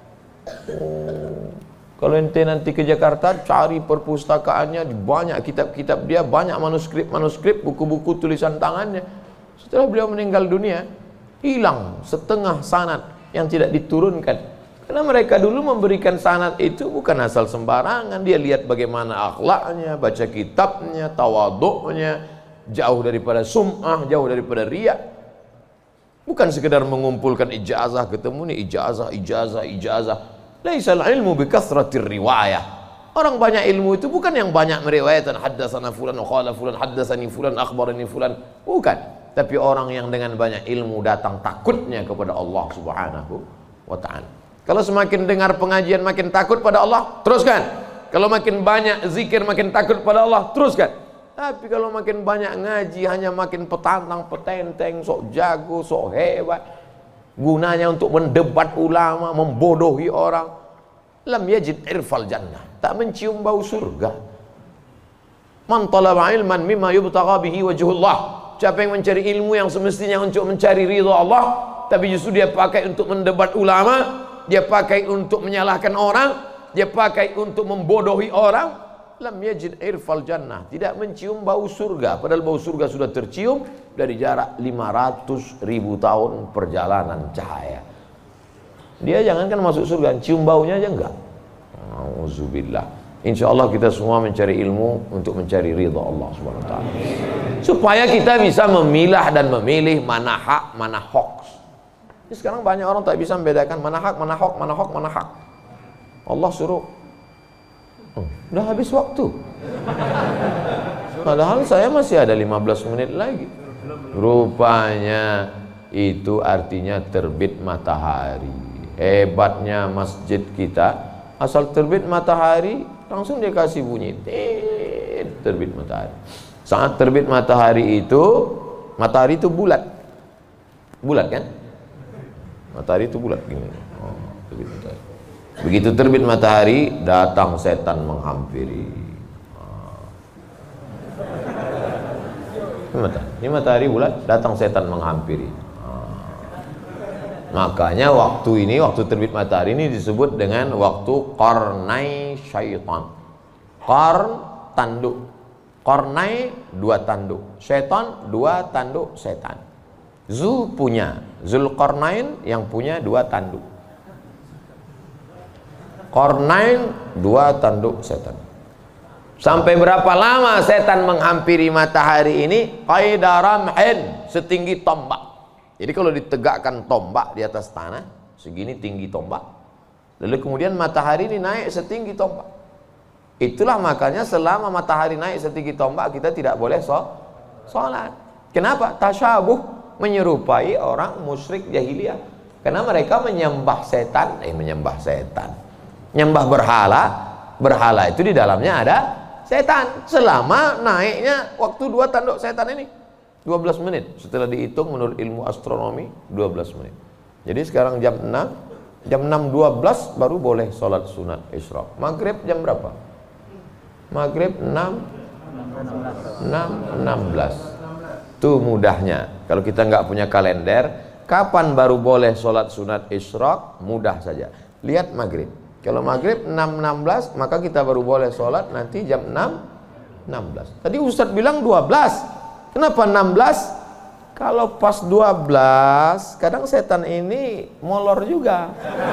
Kalau ente nanti ke Jakarta cari perpustakaannya, banyak kitab-kitab dia, banyak manuskrip, buku-buku tulisan tangannya. Setelah beliau meninggal dunia, hilang setengah sanad yang tidak diturunkan. Karena mereka dulu memberikan sanad itu bukan asal sembarangan. Dia lihat bagaimana akhlaknya, baca kitabnya, tawaduknya, jauh daripada sum'ah, jauh daripada riya. Bukan sekedar mengumpulkan ijazah, ketemu nih ijazah. Laisal ilmu bikasratir riwayah. Orang banyak ilmu itu bukan yang banyak meriwayatkan haddatsana fulan wa qala fulan, haddatsani fulan, akhbarani fulan. Bukan. Tapi orang yang dengan banyak ilmu datang takutnya kepada Allah Subhanahu wa ta'ala. Kalau semakin dengar pengajian makin takut pada Allah, teruskan. Kalau makin banyak zikir makin takut pada Allah, teruskan. Tapi kalau makin banyak ngaji hanya makin petantang, petenteng, sok jago, sok hebat. Gunanya untuk mendebat ulama, membodohi orang. Lam yajid irfal jannah. Tak mencium bau surga. Man talaba ilman mimma yubtagha bihi wajhullah. Siapa yang mencari ilmu yang semestinya untuk mencari ridha Allah, tapi justru dia pakai untuk mendebat ulama, dia pakai untuk menyalahkan orang, dia pakai untuk membodohi orang, lam yajid irfal jannah, tidak mencium bau surga. Padahal bau surga sudah tercium dari jarak 500.000 tahun perjalanan cahaya. Dia jangankan masuk surga, cium baunya aja enggak. Auzubillah. Insyaallah kita semua mencari ilmu untuk mencari ridha Allah Subhanahu wa taala. Supaya kita bisa memilah dan memilih mana hak, mana hoax. Sekarang banyak orang tak bisa membedakan mana hak, mana hoax, mana hak. Allah suruh Udah habis waktu. Padahal saya masih ada 15 menit lagi. Rupanya itu artinya terbit matahari. Hebatnya masjid kita, asal terbit matahari langsung dia kasih bunyi terbit matahari. Saat terbit matahari itu bulat. Bulat kan? Matahari itu bulat gini. Oh, terbit matahari. Begitu terbit matahari, datang setan menghampiri. Ini matahari bulat, datang setan menghampiri. Makanya waktu terbit matahari ini disebut dengan waktu qarnai syaitan. Qarn, tanduk. Qarnai, 2 tanduk. Syaitan, 2 tanduk setan. Zulqarnain yang punya 2 tanduk. Qarnain, 2 tanduk setan. Sampai berapa lama setan menghampiri matahari ini? Qaidaramhin, setinggi tombak. Jadi kalau ditegakkan tombak di atas tanah, segini tinggi tombak. Lalu kemudian matahari ini naik setinggi tombak. Itulah makanya selama matahari naik setinggi tombak, kita tidak boleh sholat. Kenapa? Tasyabuh, menyerupai orang musyrik jahiliyah. Karena mereka menyembah setan. Menyembah berhala. Berhala itu di dalamnya ada setan. Selama naiknya waktu 2 tanduk setan ini 12 menit. Setelah dihitung menurut ilmu astronomi 12 menit. Jadi sekarang jam 6.12 baru boleh sholat sunat isyraq. Maghrib jam berapa? Maghrib 6.16. Tuh mudahnya. Kalau kita nggak punya kalender, kapan baru boleh sholat sunat isyraq? Mudah saja. Lihat maghrib. Kalau maghrib 6.16, maka kita baru boleh sholat nanti jam 6.16. Tadi Ustadz bilang 12. Kenapa 16? Kalau pas 12, kadang setan ini molor juga.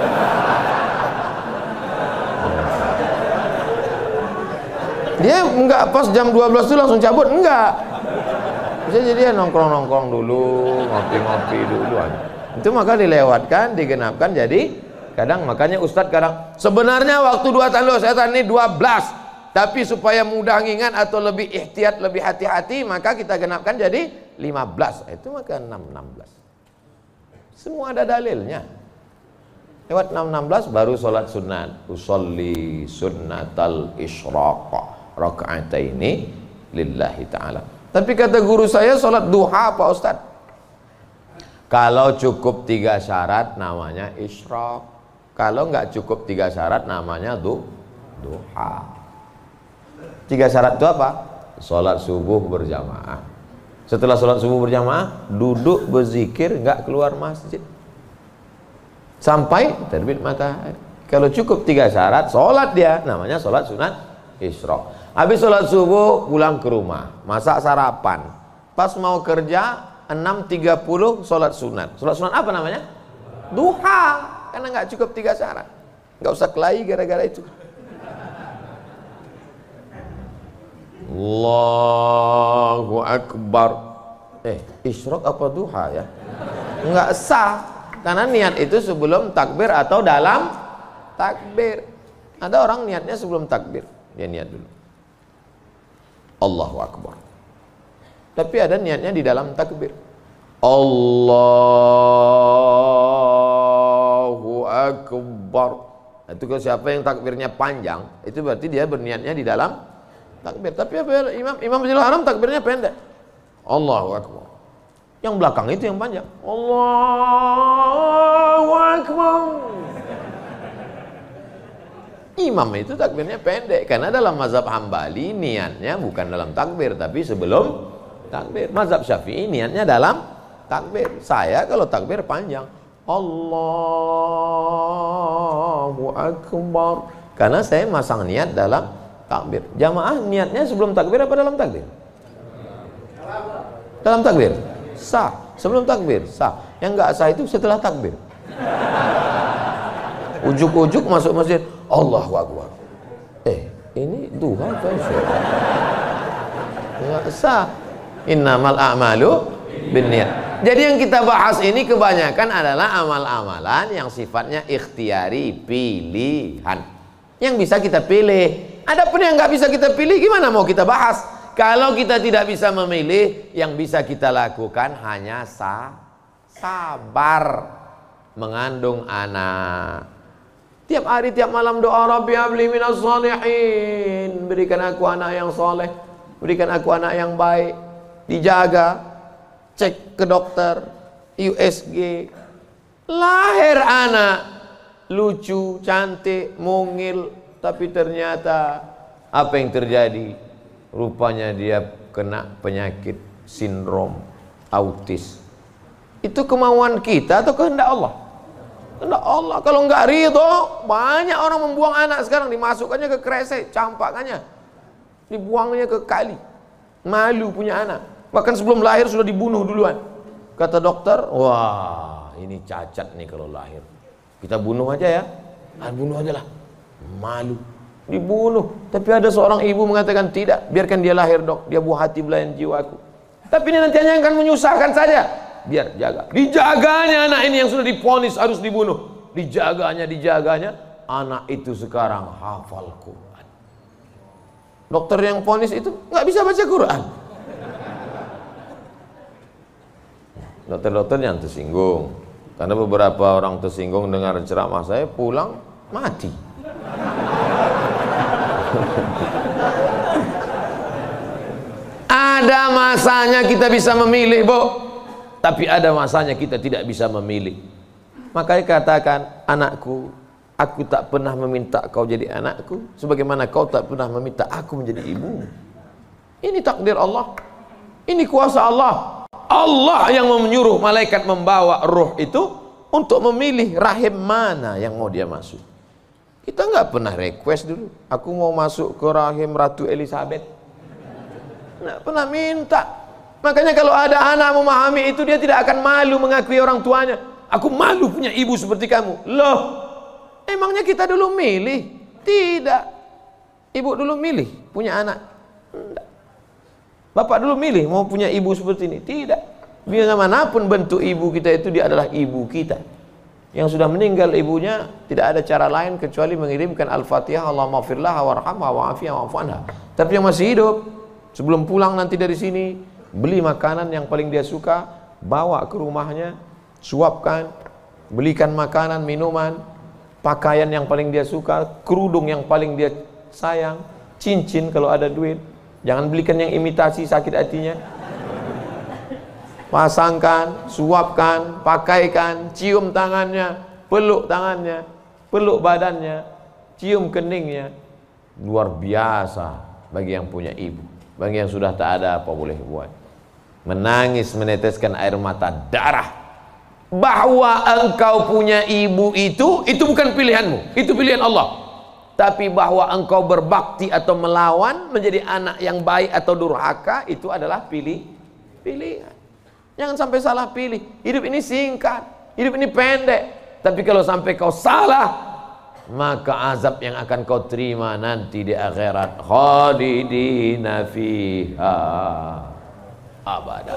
Dia enggak pas jam 12 itu langsung cabut, enggak. Bisa jadi dia nongkrong-nongkrong dulu, ngopi-ngopi dulu aja. Itu maka dilewatkan, digenapkan, jadi kadang makanya Ustadz kadang sebenarnya waktu 2 tanduk setan ini 12. Tapi supaya mudah ngingat atau lebih ihtiyat, lebih hati-hati, maka kita genapkan jadi 15. Itu maka 6.16. Semua ada dalilnya. Lewat 6.16 baru sholat sunat. Usolli sunnatal isyraq raka'ataini lillahi ta'ala. Tapi kata guru saya sholat duha Pak Ustadz. Kalau cukup 3 syarat namanya isyraq. Kalau nggak cukup 3 syarat namanya duha. 3 syarat itu apa? Sholat subuh berjamaah. Setelah sholat subuh berjamaah, duduk berzikir, nggak keluar masjid sampai terbit matahari. Kalau cukup 3 syarat, sholat dia, namanya sholat sunat isyraq. Habis sholat subuh, pulang ke rumah, masak sarapan. Pas mau kerja, 6.30 sholat sunat. Sholat sunat apa namanya? Duha. Karena nggak cukup 3 syarat. Nggak usah kelahi gara-gara itu. Allahu Akbar. Isyraq apa duha ya? Enggak sah. Karena niat itu sebelum takbir atau dalam takbir. Ada orang niatnya sebelum takbir. Dia niat dulu Allahu Akbar. Tapi ada niatnya di dalam takbir. Allahu Akbar. Itu kalau siapa yang takbirnya panjang, itu berarti dia berniatnya di dalam takbir. Tapi apa Imam Masjidil Haram takbirnya pendek. Allahu Akbar. Yang belakang itu yang panjang. Allahu Akbar. Imam itu takbirnya pendek karena dalam mazhab Hambali niatnya bukan dalam takbir tapi sebelum takbir. Mazhab Syafi'i niatnya dalam takbir. Saya kalau takbir panjang. Allahu Akbar. Karena saya masang niat dalam takbir. Jamaah niatnya sebelum takbir apa dalam takbir? Dalam takbir. Sah. Sebelum takbir sah. Yang enggak sah itu setelah takbir. Ujuk-ujuk masuk masjid, Allahu Akbar. Ini duha apa sih? Enggak sah. Innamal a'malu binniyat. Jadi yang kita bahas ini kebanyakan adalah amal-amalan yang sifatnya ikhtiari, pilihan. Yang bisa kita pilih. Adapun yang nggak bisa kita pilih, gimana mau kita bahas? Kalau kita tidak bisa memilih, yang bisa kita lakukan hanya sabar mengandung anak. Tiap hari, tiap malam doa, Rabbi habli minas shalihin, berikan aku anak yang soleh, berikan aku anak yang baik. Dijaga, cek ke dokter, USG, lahir anak lucu, cantik, mungil, tapi ternyata apa yang terjadi? Rupanya dia kena penyakit sindrom autis. Itu kemauan kita atau kehendak Allah? Kehendak Allah. Kalau nggak ridho, banyak orang membuang anak sekarang, dimasukkannya ke kresek, campakannya, dibuangnya ke kali. Malu punya anak. Bahkan sebelum lahir sudah dibunuh duluan. Kata dokter, wah ini cacat nih kalau lahir. Kita bunuh aja ya. Bunuh aja lah. Malu. Dibunuh. Tapi ada seorang ibu mengatakan, tidak, biarkan dia lahir dok, dia buah hati belayan jiwaku. Tapi ini nanti hanya akan menyusahkan saja. Biar jaga. Dijaganya anak ini yang sudah divonis harus dibunuh. Dijaganya. Anak itu sekarang hafal Quran. Dokter yang vonis itu nggak bisa baca Quran. Dokter-dokter yang tersinggung. Karena beberapa orang tersinggung dengar ceramah saya, pulang mati. Ada masanya kita bisa memilih, Bu. Tapi ada masanya kita tidak bisa memilih. Makanya katakan, anakku, aku tak pernah meminta kau jadi anakku, sebagaimana kau tak pernah meminta aku menjadi ibumu. Ini takdir Allah. Ini kuasa Allah. Allah yang menyuruh malaikat membawa ruh itu untuk memilih rahim mana yang mau dia masuk. Kita nggak pernah request dulu, aku mau masuk ke rahim Ratu Elizabeth. Nggak pernah minta. Makanya kalau ada anak memahami itu, dia tidak akan malu mengakui orang tuanya. Aku malu punya ibu seperti kamu. Loh, emangnya kita dulu milih? Tidak. Ibu dulu milih punya anak? Tidak. Bapak dulu milih mau punya ibu seperti ini? Tidak. Biar manapun bentuk ibu kita itu, dia adalah ibu kita. Yang sudah meninggal ibunya, tidak ada cara lain kecuali mengirimkan Al-Fatihah, Allahumma firlah warhamha wa'afiyah wa'afu'anha. Tapi yang masih hidup, sebelum pulang nanti dari sini, beli makanan yang paling dia suka, bawa ke rumahnya, suapkan, belikan makanan, minuman, pakaian yang paling dia suka, kerudung yang paling dia sayang, cincin kalau ada duit. Jangan belikan yang imitasi, sakit hatinya. Pasangkan, suapkan, pakaikan, cium tangannya, peluk tangannya, peluk badannya, cium keningnya. Luar biasa bagi yang punya ibu. Bagi yang sudah tak ada, apa boleh buat? Menangis, meneteskan air mata darah. Bahwa engkau punya ibu itu bukan pilihanmu, itu pilihan Allah. Tapi bahwa engkau berbakti atau melawan, menjadi anak yang baik atau durhaka, itu adalah pilihan. Jangan sampai salah pilih. Hidup ini singkat, hidup ini pendek. Tapi kalau sampai kau salah, maka azab yang akan kau terima nanti di akhirat, khalidina fiha abada.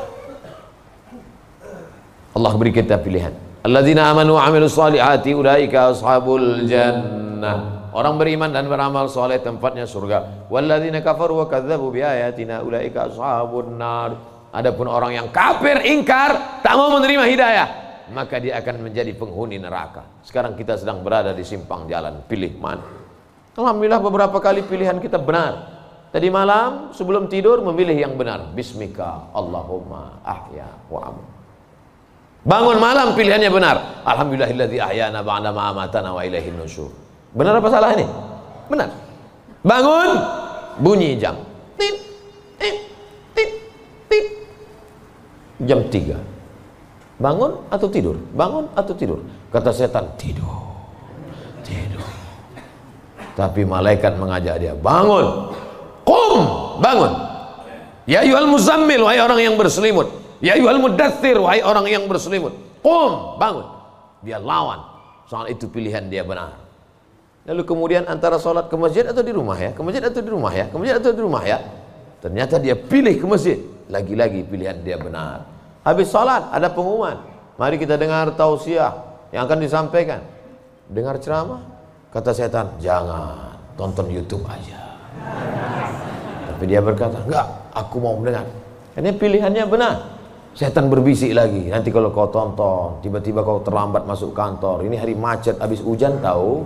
Allah beri kita pilihan. Alladzina amanu wa amilus solihati ulaika ashabul jannah. Orang beriman dan beramal soleh tempatnya surga. Walladzina kafaru wa kadzdzabu biayatina ulaika ashabun nar. Adapun orang yang kafir, ingkar, tak mau menerima hidayah, maka dia akan menjadi penghuni neraka. Sekarang kita sedang berada di simpang jalan, pilih mana? Alhamdulillah beberapa kali pilihan kita benar. Tadi malam sebelum tidur memilih yang benar. Bismika Allahumma ahya wa amut. Bangun malam pilihannya benar. Alhamdulillahilladzi ahyana ba'da ma amatana wa ilaihin nusyur. Benar apa salah ini? Benar. Bangun, bunyi jam. Tit, tit, tit, tit. Jam 3. Bangun atau tidur? Bangun atau tidur? Kata setan, tidur. Tidur. Tapi malaikat mengajak dia, bangun. Qum, bangun. Ya ayyuhal muzammil, wahai orang yang berselimut. Ya ayyuhal mudaththir, wahai orang yang berselimut. Qum, bangun. Dia lawan. Soal itu pilihan dia benar. Lalu kemudian antara sholat ke masjid atau di rumah ya? Ke masjid atau di rumah ya? Ke masjid atau di rumah ya? Ternyata dia pilih ke masjid. Lagi-lagi pilihan dia benar. Habis sholat ada pengumuman. Mari kita dengar tausiah yang akan disampaikan. Dengar ceramah? Kata setan, jangan, tonton YouTube aja. Tapi dia berkata, enggak, aku mau mendengar. Ini pilihannya benar. Setan berbisik lagi, nanti kalau kau tonton, tiba-tiba kau terlambat masuk kantor, ini hari macet, habis hujan tahu.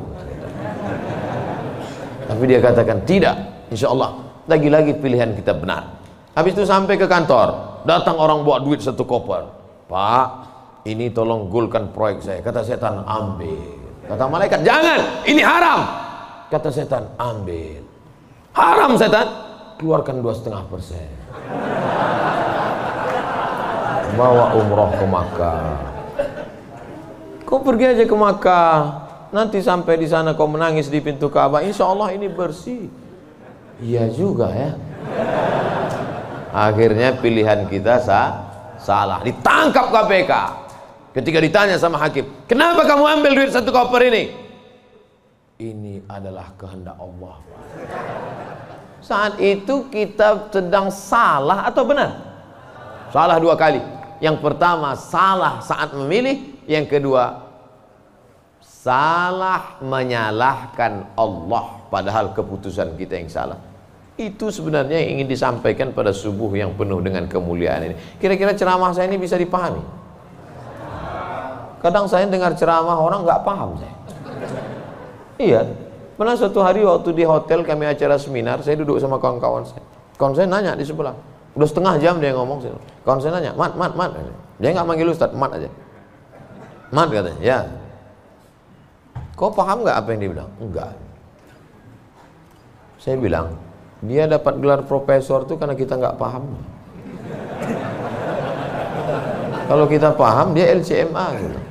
Tapi dia katakan, tidak, insya Allah, lagi-lagi pilihan kita benar. Habis itu sampai ke kantor, datang orang bawa duit 1 koper. Pak, ini tolong golkan proyek saya. Kata setan, ambil. Kata malaikat, jangan, ini haram. Kata setan, ambil. Haram setan, keluarkan 2,5%. Bawa umroh ke Makkah. Kau pergi aja ke Makkah, nanti sampai di sana kau menangis di pintu Ka'bah, insya Allah ini bersih. Iya juga ya. Akhirnya pilihan kita salah. Ditangkap KPK. Ketika ditanya sama hakim, kenapa kamu ambil duit 1 koper ini? Ini adalah kehendak Allah. Saat itu kita sedang salah atau benar? Salah 2 kali. Yang pertama salah saat memilih, yang kedua salah menyalahkan Allah padahal keputusan kita yang salah. Itu sebenarnya yang ingin disampaikan pada subuh yang penuh dengan kemuliaan ini. Kira-kira ceramah saya ini bisa dipahami? Kadang saya dengar ceramah orang nggak paham saya. Iya, pernah suatu hari waktu di hotel kami acara seminar, saya duduk sama kawan-kawan saya. Kawan saya nanya di sebelah, udah setengah jam dia ngomong. Kawan saya nanya, mat. Dia nggak manggil Ustadz, mat aja. Mat katanya, ya. Kau paham nggak apa yang dia bilang? Enggak. Saya bilang, dia dapat gelar profesor itu karena kita nggak paham. Kalau kita paham, dia LCMA gitu.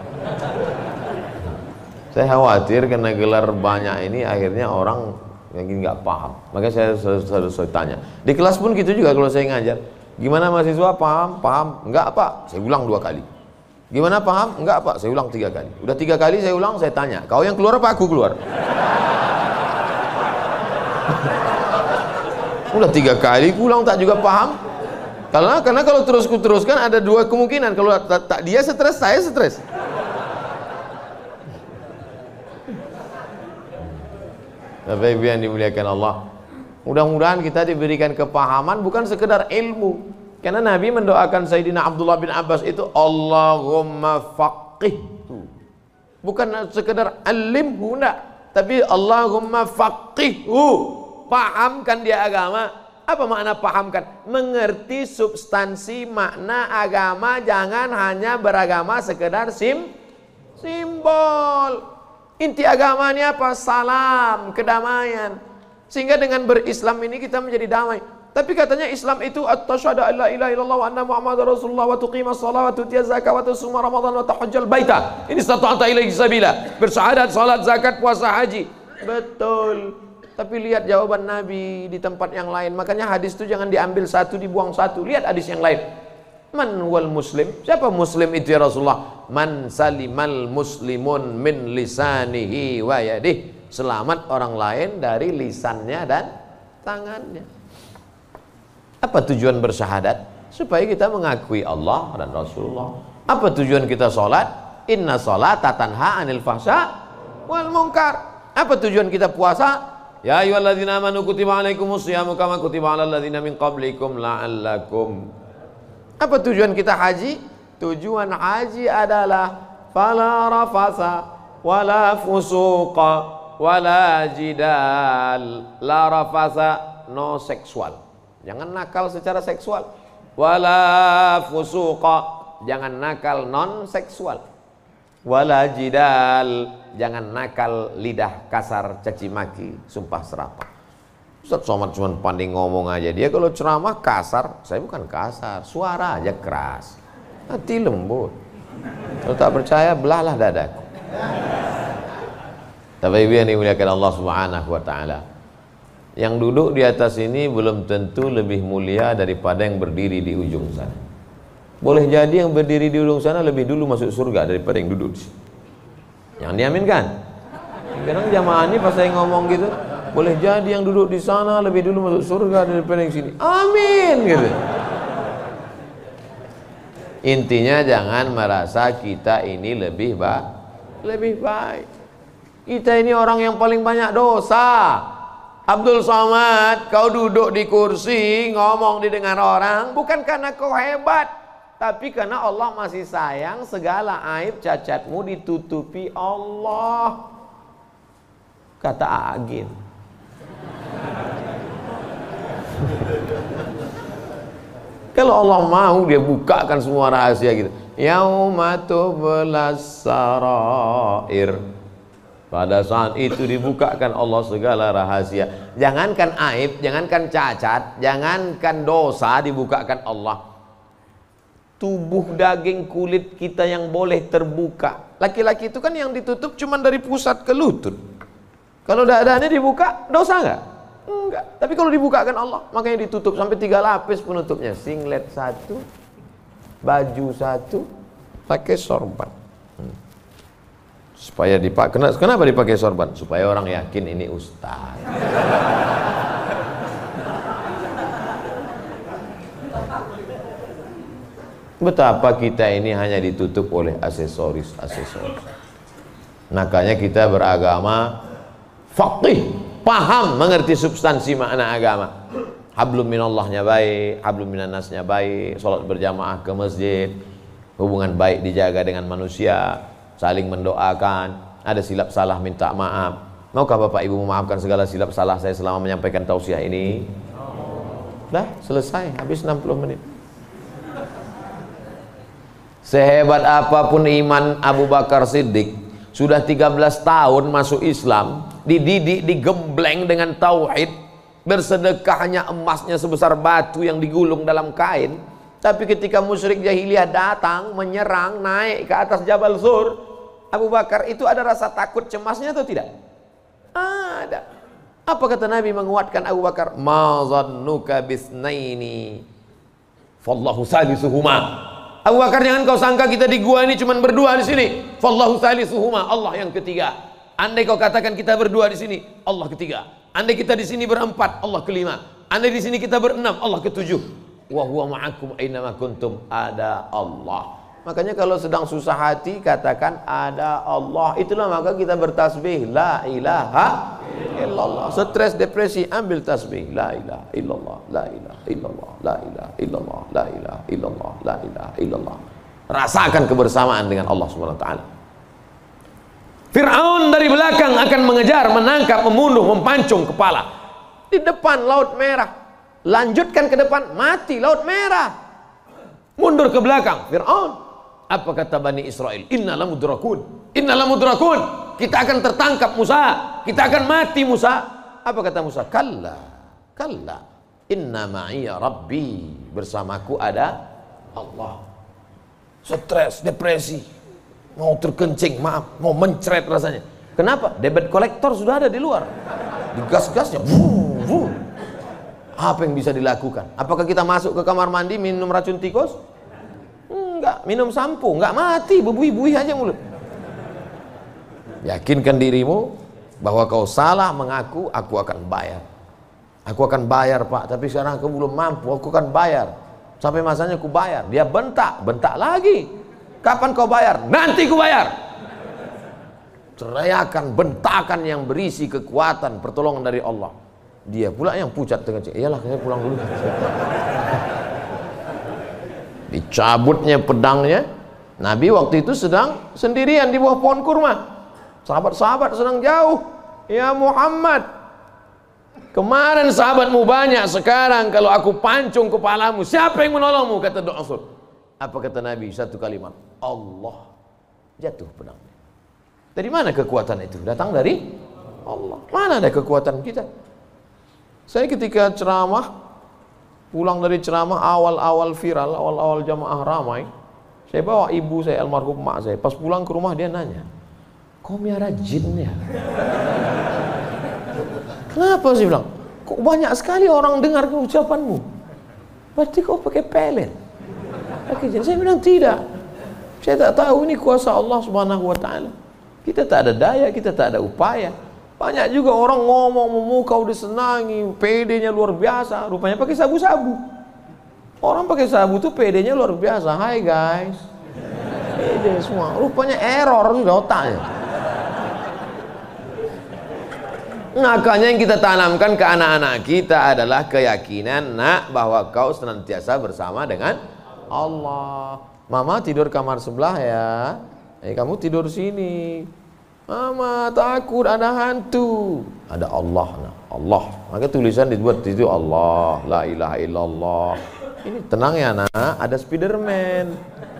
Saya khawatir karena gelar banyak ini akhirnya orang yang nggak paham. Makanya saya selalu tanya. Di kelas pun gitu juga kalau saya ngajar. Gimana mahasiswa paham? Paham? Enggak apa? Saya ulang 2 kali. Gimana paham? Enggak apa? Saya ulang 3 kali. Udah 3 kali saya ulang, saya tanya. Kau yang keluar apa aku keluar? Udah 3 kali ulang tak juga paham. Karena kalau teruskan ada 2 kemungkinan. Kalau tak dia stres, saya stres. Bapak Ibu yang dimuliakan Allah, mudah-mudahan kita diberikan kepahaman bukan sekedar ilmu. Karena Nabi mendoakan Sayyidina Abdullah bin Abbas itu Allahumma faqihhu. Bukan sekedar alimhu, enggak, tapi Allahumma faqihhu. Pahamkan dia agama. Apa makna pahamkan? Mengerti substansi makna agama, jangan hanya beragama sekedar simbol. Inti agama ini apa? Salam, kedamaian. Sehingga dengan berislam ini kita menjadi damai. Tapi katanya Islam itu at-tasyhadu an la ilaha illallah wa anna muhammadar rasulullah wa tuqimas shalah wa tutiyaz zakah wa tasuma ramadan wa tahajjal baita. Ini stata'ata ilaihi sabila. Bersyahadat, salat, zakat, puasa, haji. Betul. Tapi lihat jawaban Nabi di tempat yang lain. Makanya hadis itu jangan diambil satu, dibuang satu. Lihat hadis yang lain. Man wal muslim? Siapa muslim itu ya Rasulullah? Man salimal muslimun min lisanihi wa yadih. Selamat orang lain dari lisannya dan tangannya. Apa tujuan bersyahadat? Supaya kita mengakui Allah dan Rasulullah. Apa tujuan kita sholat? Inna sholata tanha anil fahsya wal munkar. Apa tujuan kita puasa? Ya ayyuhalladzina amanu kutiba alaikumus syiyamu kama kutiba alal ladzina min qablikum la'allakum. Apa tujuan kita haji? Tujuan haji adalah fala rafasa wala fusuqa wala jidal. La rafasa, no seksual. Jangan nakal secara seksual. Wala fusuqa, jangan nakal non seksual. Wala jidal, jangan nakal lidah kasar, caci maki, sumpah serapah. Ustaz Somad cuma pandai ngomong aja. Dia kalau ceramah kasar, saya bukan kasar, suara aja keras, hati lembut. Kalau tak percaya, belahlah dadaku. Tapi Ibu yang dimuliakan Allah Subhanahu wa taala, yang duduk di atas ini belum tentu lebih mulia daripada yang berdiri di ujung sana. Boleh jadi yang berdiri di ujung sana lebih dulu masuk surga daripada yang duduk di sini. Yang diaminkan. Kadang jamaah ini pas saya ngomong gitu, boleh jadi yang duduk di sana lebih dulu masuk surga daripada yang sini. Amin gitu. Intinya jangan merasa kita ini lebih baik. Kita ini orang yang paling banyak dosa. Abdul Somad, kau duduk di kursi, ngomong didengar orang, bukan karena kau hebat, tapi karena Allah masih sayang, segala aib cacatmu ditutupi Allah. Kata Agin. Kalau Allah mau, dia bukakan semua rahasia gitu. Yauma tublas sarair. Pada saat itu dibukakan Allah segala rahasia. Jangankan aib, jangankan cacat, jangankan dosa, dibukakan Allah. Tubuh, daging, kulit kita yang boleh terbuka. Laki-laki itu kan yang ditutup cuma dari pusat ke lutut. Kalau dadanya dibuka, dosa nggak? Enggak. Tapi kalau dibukakan Allah, makanya ditutup sampai 3 lapis penutupnya. Singlet 1, baju 1, pakai sorban. Supaya dipakai. Kenapa dipakai sorban? Supaya orang yakin ini ustaz. Betapa kita ini hanya ditutup oleh aksesoris. Makanya kita beragama faqih, paham, mengerti substansi makna agama. Hablum minallahnya baik, hablum minannasnya baik, sholat berjamaah ke masjid, hubungan baik dijaga dengan manusia, saling mendoakan, ada silap salah minta maaf. Maukah Bapak Ibu memaafkan segala silap salah saya selama menyampaikan tausiah ini? Dah selesai, habis 60 menit. Sehebat apapun iman Abu Bakar Siddiq, sudah 13 tahun masuk Islam, dididik, digembleng dengan tauhid, bersedekahnya emasnya sebesar batu yang digulung dalam kain. Tapi ketika musyrik jahiliyah datang menyerang, naik ke atas Jabal Sur, Abu Bakar itu ada rasa takut cemasnya atau tidak? Ada. Apa kata Nabi menguatkan Abu Bakar? Ma zannuka bisnaini fallahu salisuhuma. Abu Bakar, jangan kau sangka kita di gua ini cuma berdua di sini. Fallahu salisuhuma, Allah yang ketiga. Andai kau katakan kita berdua di sini, Allah ketiga. Andai kita di sini berempat, Allah kelima. Andai di sini kita berenam, Allah ketujuh. Wa huwa ma'akum aina ma kuntum, ada Allah. Makanya kalau sedang susah hati katakan ada Allah. Itulah maka kita bertasbih la ilaha illallah. Stres, depresi, ambil tasbih la ilaha illallah, la ilaha illallah, la ilaha illallah, la ilaha illallah, la ilaha illallah. Rasakan kebersamaan dengan Allah Subhanahu wa taala. Fir'aun dari belakang akan mengejar, menangkap, membunuh, mempancung kepala. Di depan Laut Merah. Lanjutkan ke depan, mati Laut Merah. Mundur ke belakang, Fir'aun. Apa kata Bani Israel? Inna lamudrakun, inna lamudrakun. Kita akan tertangkap Musa, kita akan mati Musa. Apa kata Musa? Kalla, kalla, inna ma'iya rabbi, bersamaku ada Allah. Stres, depresi, mau terkencing, maaf, mau mencret rasanya. Kenapa? Debit kolektor sudah ada di luar, digas-gasnya. Apa yang bisa dilakukan? Apakah kita masuk ke kamar mandi minum racun tikus? Enggak. Minum sampo? Enggak, mati, bebuih-buih aja mulut. Yakinkan dirimu bahwa kau salah, mengaku, aku akan bayar. Aku akan bayar Pak, tapi sekarang aku belum mampu, aku akan bayar. Sampai masanya aku bayar. Dia bentak, bentak lagi. Kapan kau bayar? Nanti aku bayar. Teriakan, bentakan yang berisi kekuatan, pertolongan dari Allah. Dia pula yang pucat dengan cik. Iyalah, saya pulang dulu. Dicabutnya pedangnya. Nabi waktu itu sedang sendirian di bawah pohon kurma. Sahabat-sahabat sedang jauh. Ya Muhammad, kemarin sahabatmu banyak, sekarang kalau aku pancung kepalamu, siapa yang menolongmu? Kata Du'asul. Apa kata Nabi? Satu kalimat, Allah. Jatuh pedangnya. Dari mana kekuatan itu? Datang dari Allah. Mana ada kekuatan kita? Saya ketika ceramah, pulang dari ceramah awal-awal viral, awal-awal jamaah ramai, saya bawa ibu saya, almarhum mak saya. Pas pulang ke rumah dia nanya, kau miara jin ya? Kenapa sih bilang? Kok banyak sekali orang dengar ucapanmu? Berarti kau pakai pelet? Pakai jin? Saya bilang tidak. Saya tak tahu ini kuasa Allah Subhanahu wa taala. Kita tak ada daya, kita tak ada upaya. Banyak juga orang ngomong memukau disenangi, PD-nya luar biasa, rupanya pakai sabu-sabu. Orang pakai sabu tuh PD-nya luar biasa. Hai guys, PD semua, rupanya error sudah otaknya. Makanya yang kita tanamkan ke anak-anak kita adalah keyakinan, nak, bahwa kau senantiasa bersama dengan Allah. Mama tidur kamar sebelah ya, kamu tidur sini. Mama takut ada hantu. Ada Allah, nah. Allah. Maka tulisan dibuat itu Allah, la ilaha illallah. Ini tenang ya nak, ada Spiderman.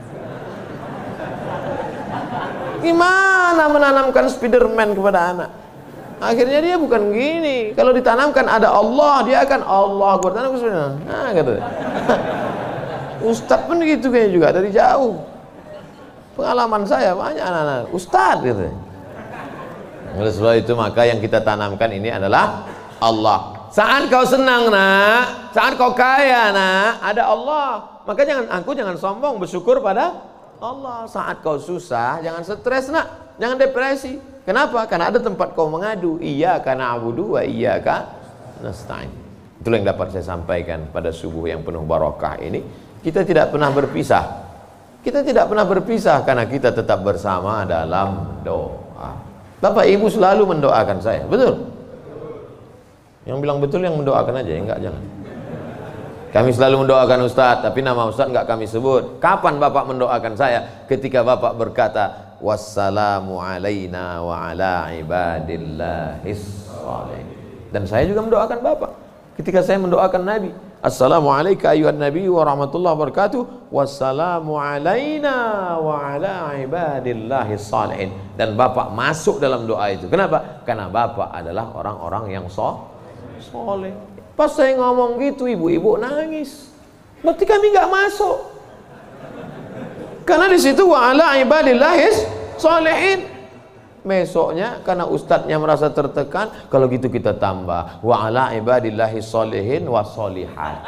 Gimana menanamkan Spiderman kepada anak? Akhirnya dia bukan gini. Kalau ditanamkan ada Allah, dia akan Allah. Gua tanam ke Spiderman. Nah, gitu. Ustadz pun gitu kayaknya juga dari jauh. Pengalaman saya banyak anak-anak Ustadz gitu. Oleh sebab itu maka yang kita tanamkan ini adalah Allah. Saat kau senang nak, saat kau kaya nak, ada Allah. Maka jangan sombong, bersyukur pada Allah. Saat kau susah, jangan stres nak, jangan depresi. Kenapa? Karena ada tempat kau mengadu. Iyyaka na'budu wa iyyaka nasta'in. Itulah yang dapat saya sampaikan pada subuh yang penuh barakah ini. Kita tidak pernah berpisah. Kita tidak pernah berpisah karena kita tetap bersama dalam doa. Bapak Ibu selalu mendoakan saya, betul? Yang bilang betul yang mendoakan aja, enggak jangan. Kami selalu mendoakan Ustadz, tapi nama Ustadz enggak kami sebut. Kapan Bapak mendoakan saya? Ketika Bapak berkata, wassalamu alaina wa ala ibadillahis shalihin. Dan saya juga mendoakan Bapak. Ketika saya mendoakan Nabi, assalamualaikum ayuhan nabi wa rahmatullahi wabarakatuh, wassalamu alaina wa ala ibadillahis shalihin. Dan Bapak masuk dalam doa itu. Kenapa? Karena Bapak adalah orang-orang yang soleh. Pas saya ngomong gitu, ibu-ibu nangis. Berarti kami nggak masuk. Karena di situ wa ala ibadillahis shalihin. Besoknya karena ustadznya merasa tertekan, kalau gitu kita tambah wa ala ibadillahis shalihin wa sholihat.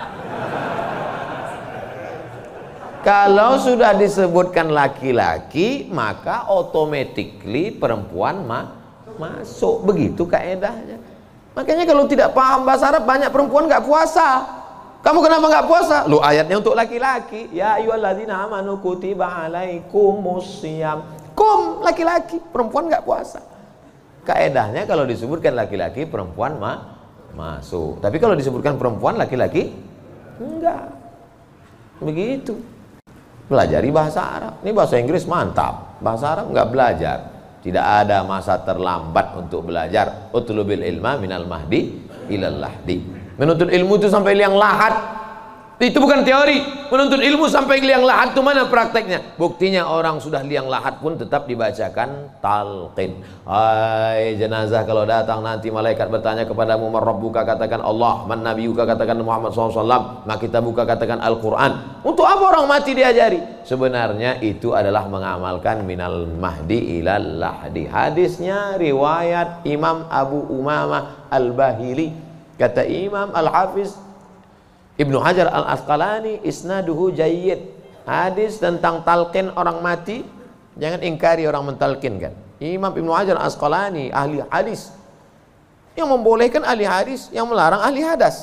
Kalau sudah disebutkan laki-laki, maka automatically perempuan masuk. Begitu kaedahnya. Makanya kalau tidak paham bahasa Arab, banyak perempuan nggak puasa. Kamu kenapa nggak puasa? Lu ayatnya untuk laki-laki. Ya ayyuhalladzina amanu kutiba alaikumus syiyam. Kum, laki-laki, perempuan nggak puasa. Kaedahnya kalau disebutkan laki-laki, perempuan masuk. Tapi kalau disebutkan perempuan, laki-laki enggak. Begitu. Pelajari bahasa Arab. Ini bahasa Inggris mantap. Bahasa Arab nggak belajar. Tidak ada masa terlambat untuk belajar. Utlubil ilma minal mahdi ilal lahdi. Menuntut ilmu itu sampai liang lahat. Itu bukan teori. Menuntut ilmu sampai liang lahat itu mana prakteknya? Buktinya orang sudah liang lahat pun tetap dibacakan talqin. Hai jenazah, kalau datang nanti malaikat bertanya kepadamu, man rabbuka, katakan Allah, man nabiyuka, katakan Muhammad SAW, maka kita buka katakan Al-Quran. Untuk apa orang mati diajari? Sebenarnya itu adalah mengamalkan minal mahdi ilal lahdi. Hadisnya riwayat Imam Abu Umamah Al-Bahili. Kata Imam Al-Hafiz Ibnu Hajar Al-Asqalani, isnaduhu jayyid. Hadis tentang talqin orang mati, jangan ingkari orang mentalkinkan. Imam Ibnu Hajar Al-Asqalani, ahli hadis, yang membolehkan ahli hadis, yang melarang ahli hadas.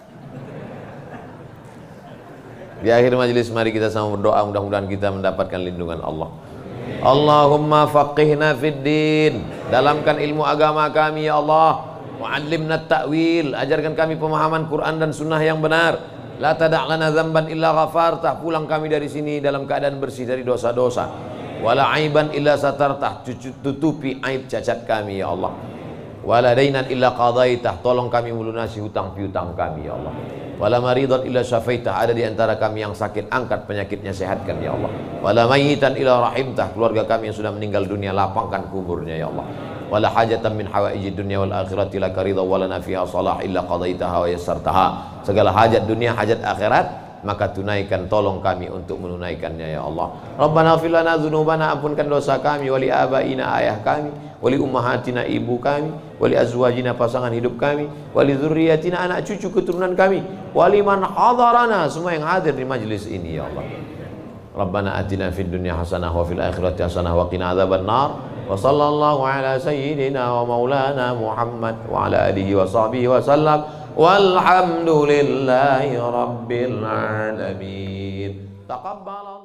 Di akhir majelis mari kita sama berdoa, mudah-mudahan kita mendapatkan lindungan Allah. Allahumma faqihna fid din, dalamkan ilmu agama kami ya Allah. Wa'allimna ta'wil, ajarkan kami pemahaman Quran dan sunnah yang benar. La tada' lana dzamban illa ghafartah, pulang kami dari sini dalam keadaan bersih dari dosa-dosa. Wala aiban illa satartah, tutupi aib cacat kami ya Allah. Wala dainan illa qadaitah, tolong kami melunasi hutang piutang kami ya Allah. Wala maridan illa syafaitah, ada di antara kami yang sakit, angkat penyakitnya, sehatkan ya Allah. Wala mayyitan illa rahimtah, keluarga kami yang sudah meninggal dunia, lapangkan kuburnya ya Allah. Wala hajatan min hawaijid dunya wal akhirati laka ridha wa lana fiha salah illa qadaitaha wa yassartaha. Segala hajat dunia, hajat akhirat, maka tunaikan, tolong kami untuk menunaikannya ya Allah. Rabbana ighfir lana dzunubana, ampunkan dosa kami, wali abaina, ayah kami, wali ummahatina, ibu kami, wali azwajina, pasangan hidup kami, wali dzurriyyatina, anak cucu keturunan kami, wali man hadarana, semua yang hadir di majlis ini ya Allah. Rabbana atina fid dunya hasanah wa fil akhirati hasanah wa qina adzabannar. Wa sallallahu ala sayyidina wa maulana Muhammad wa ala alihi wa sahbihi wa sallam. Walhamdulillahi rabbil alamin. Taqabbal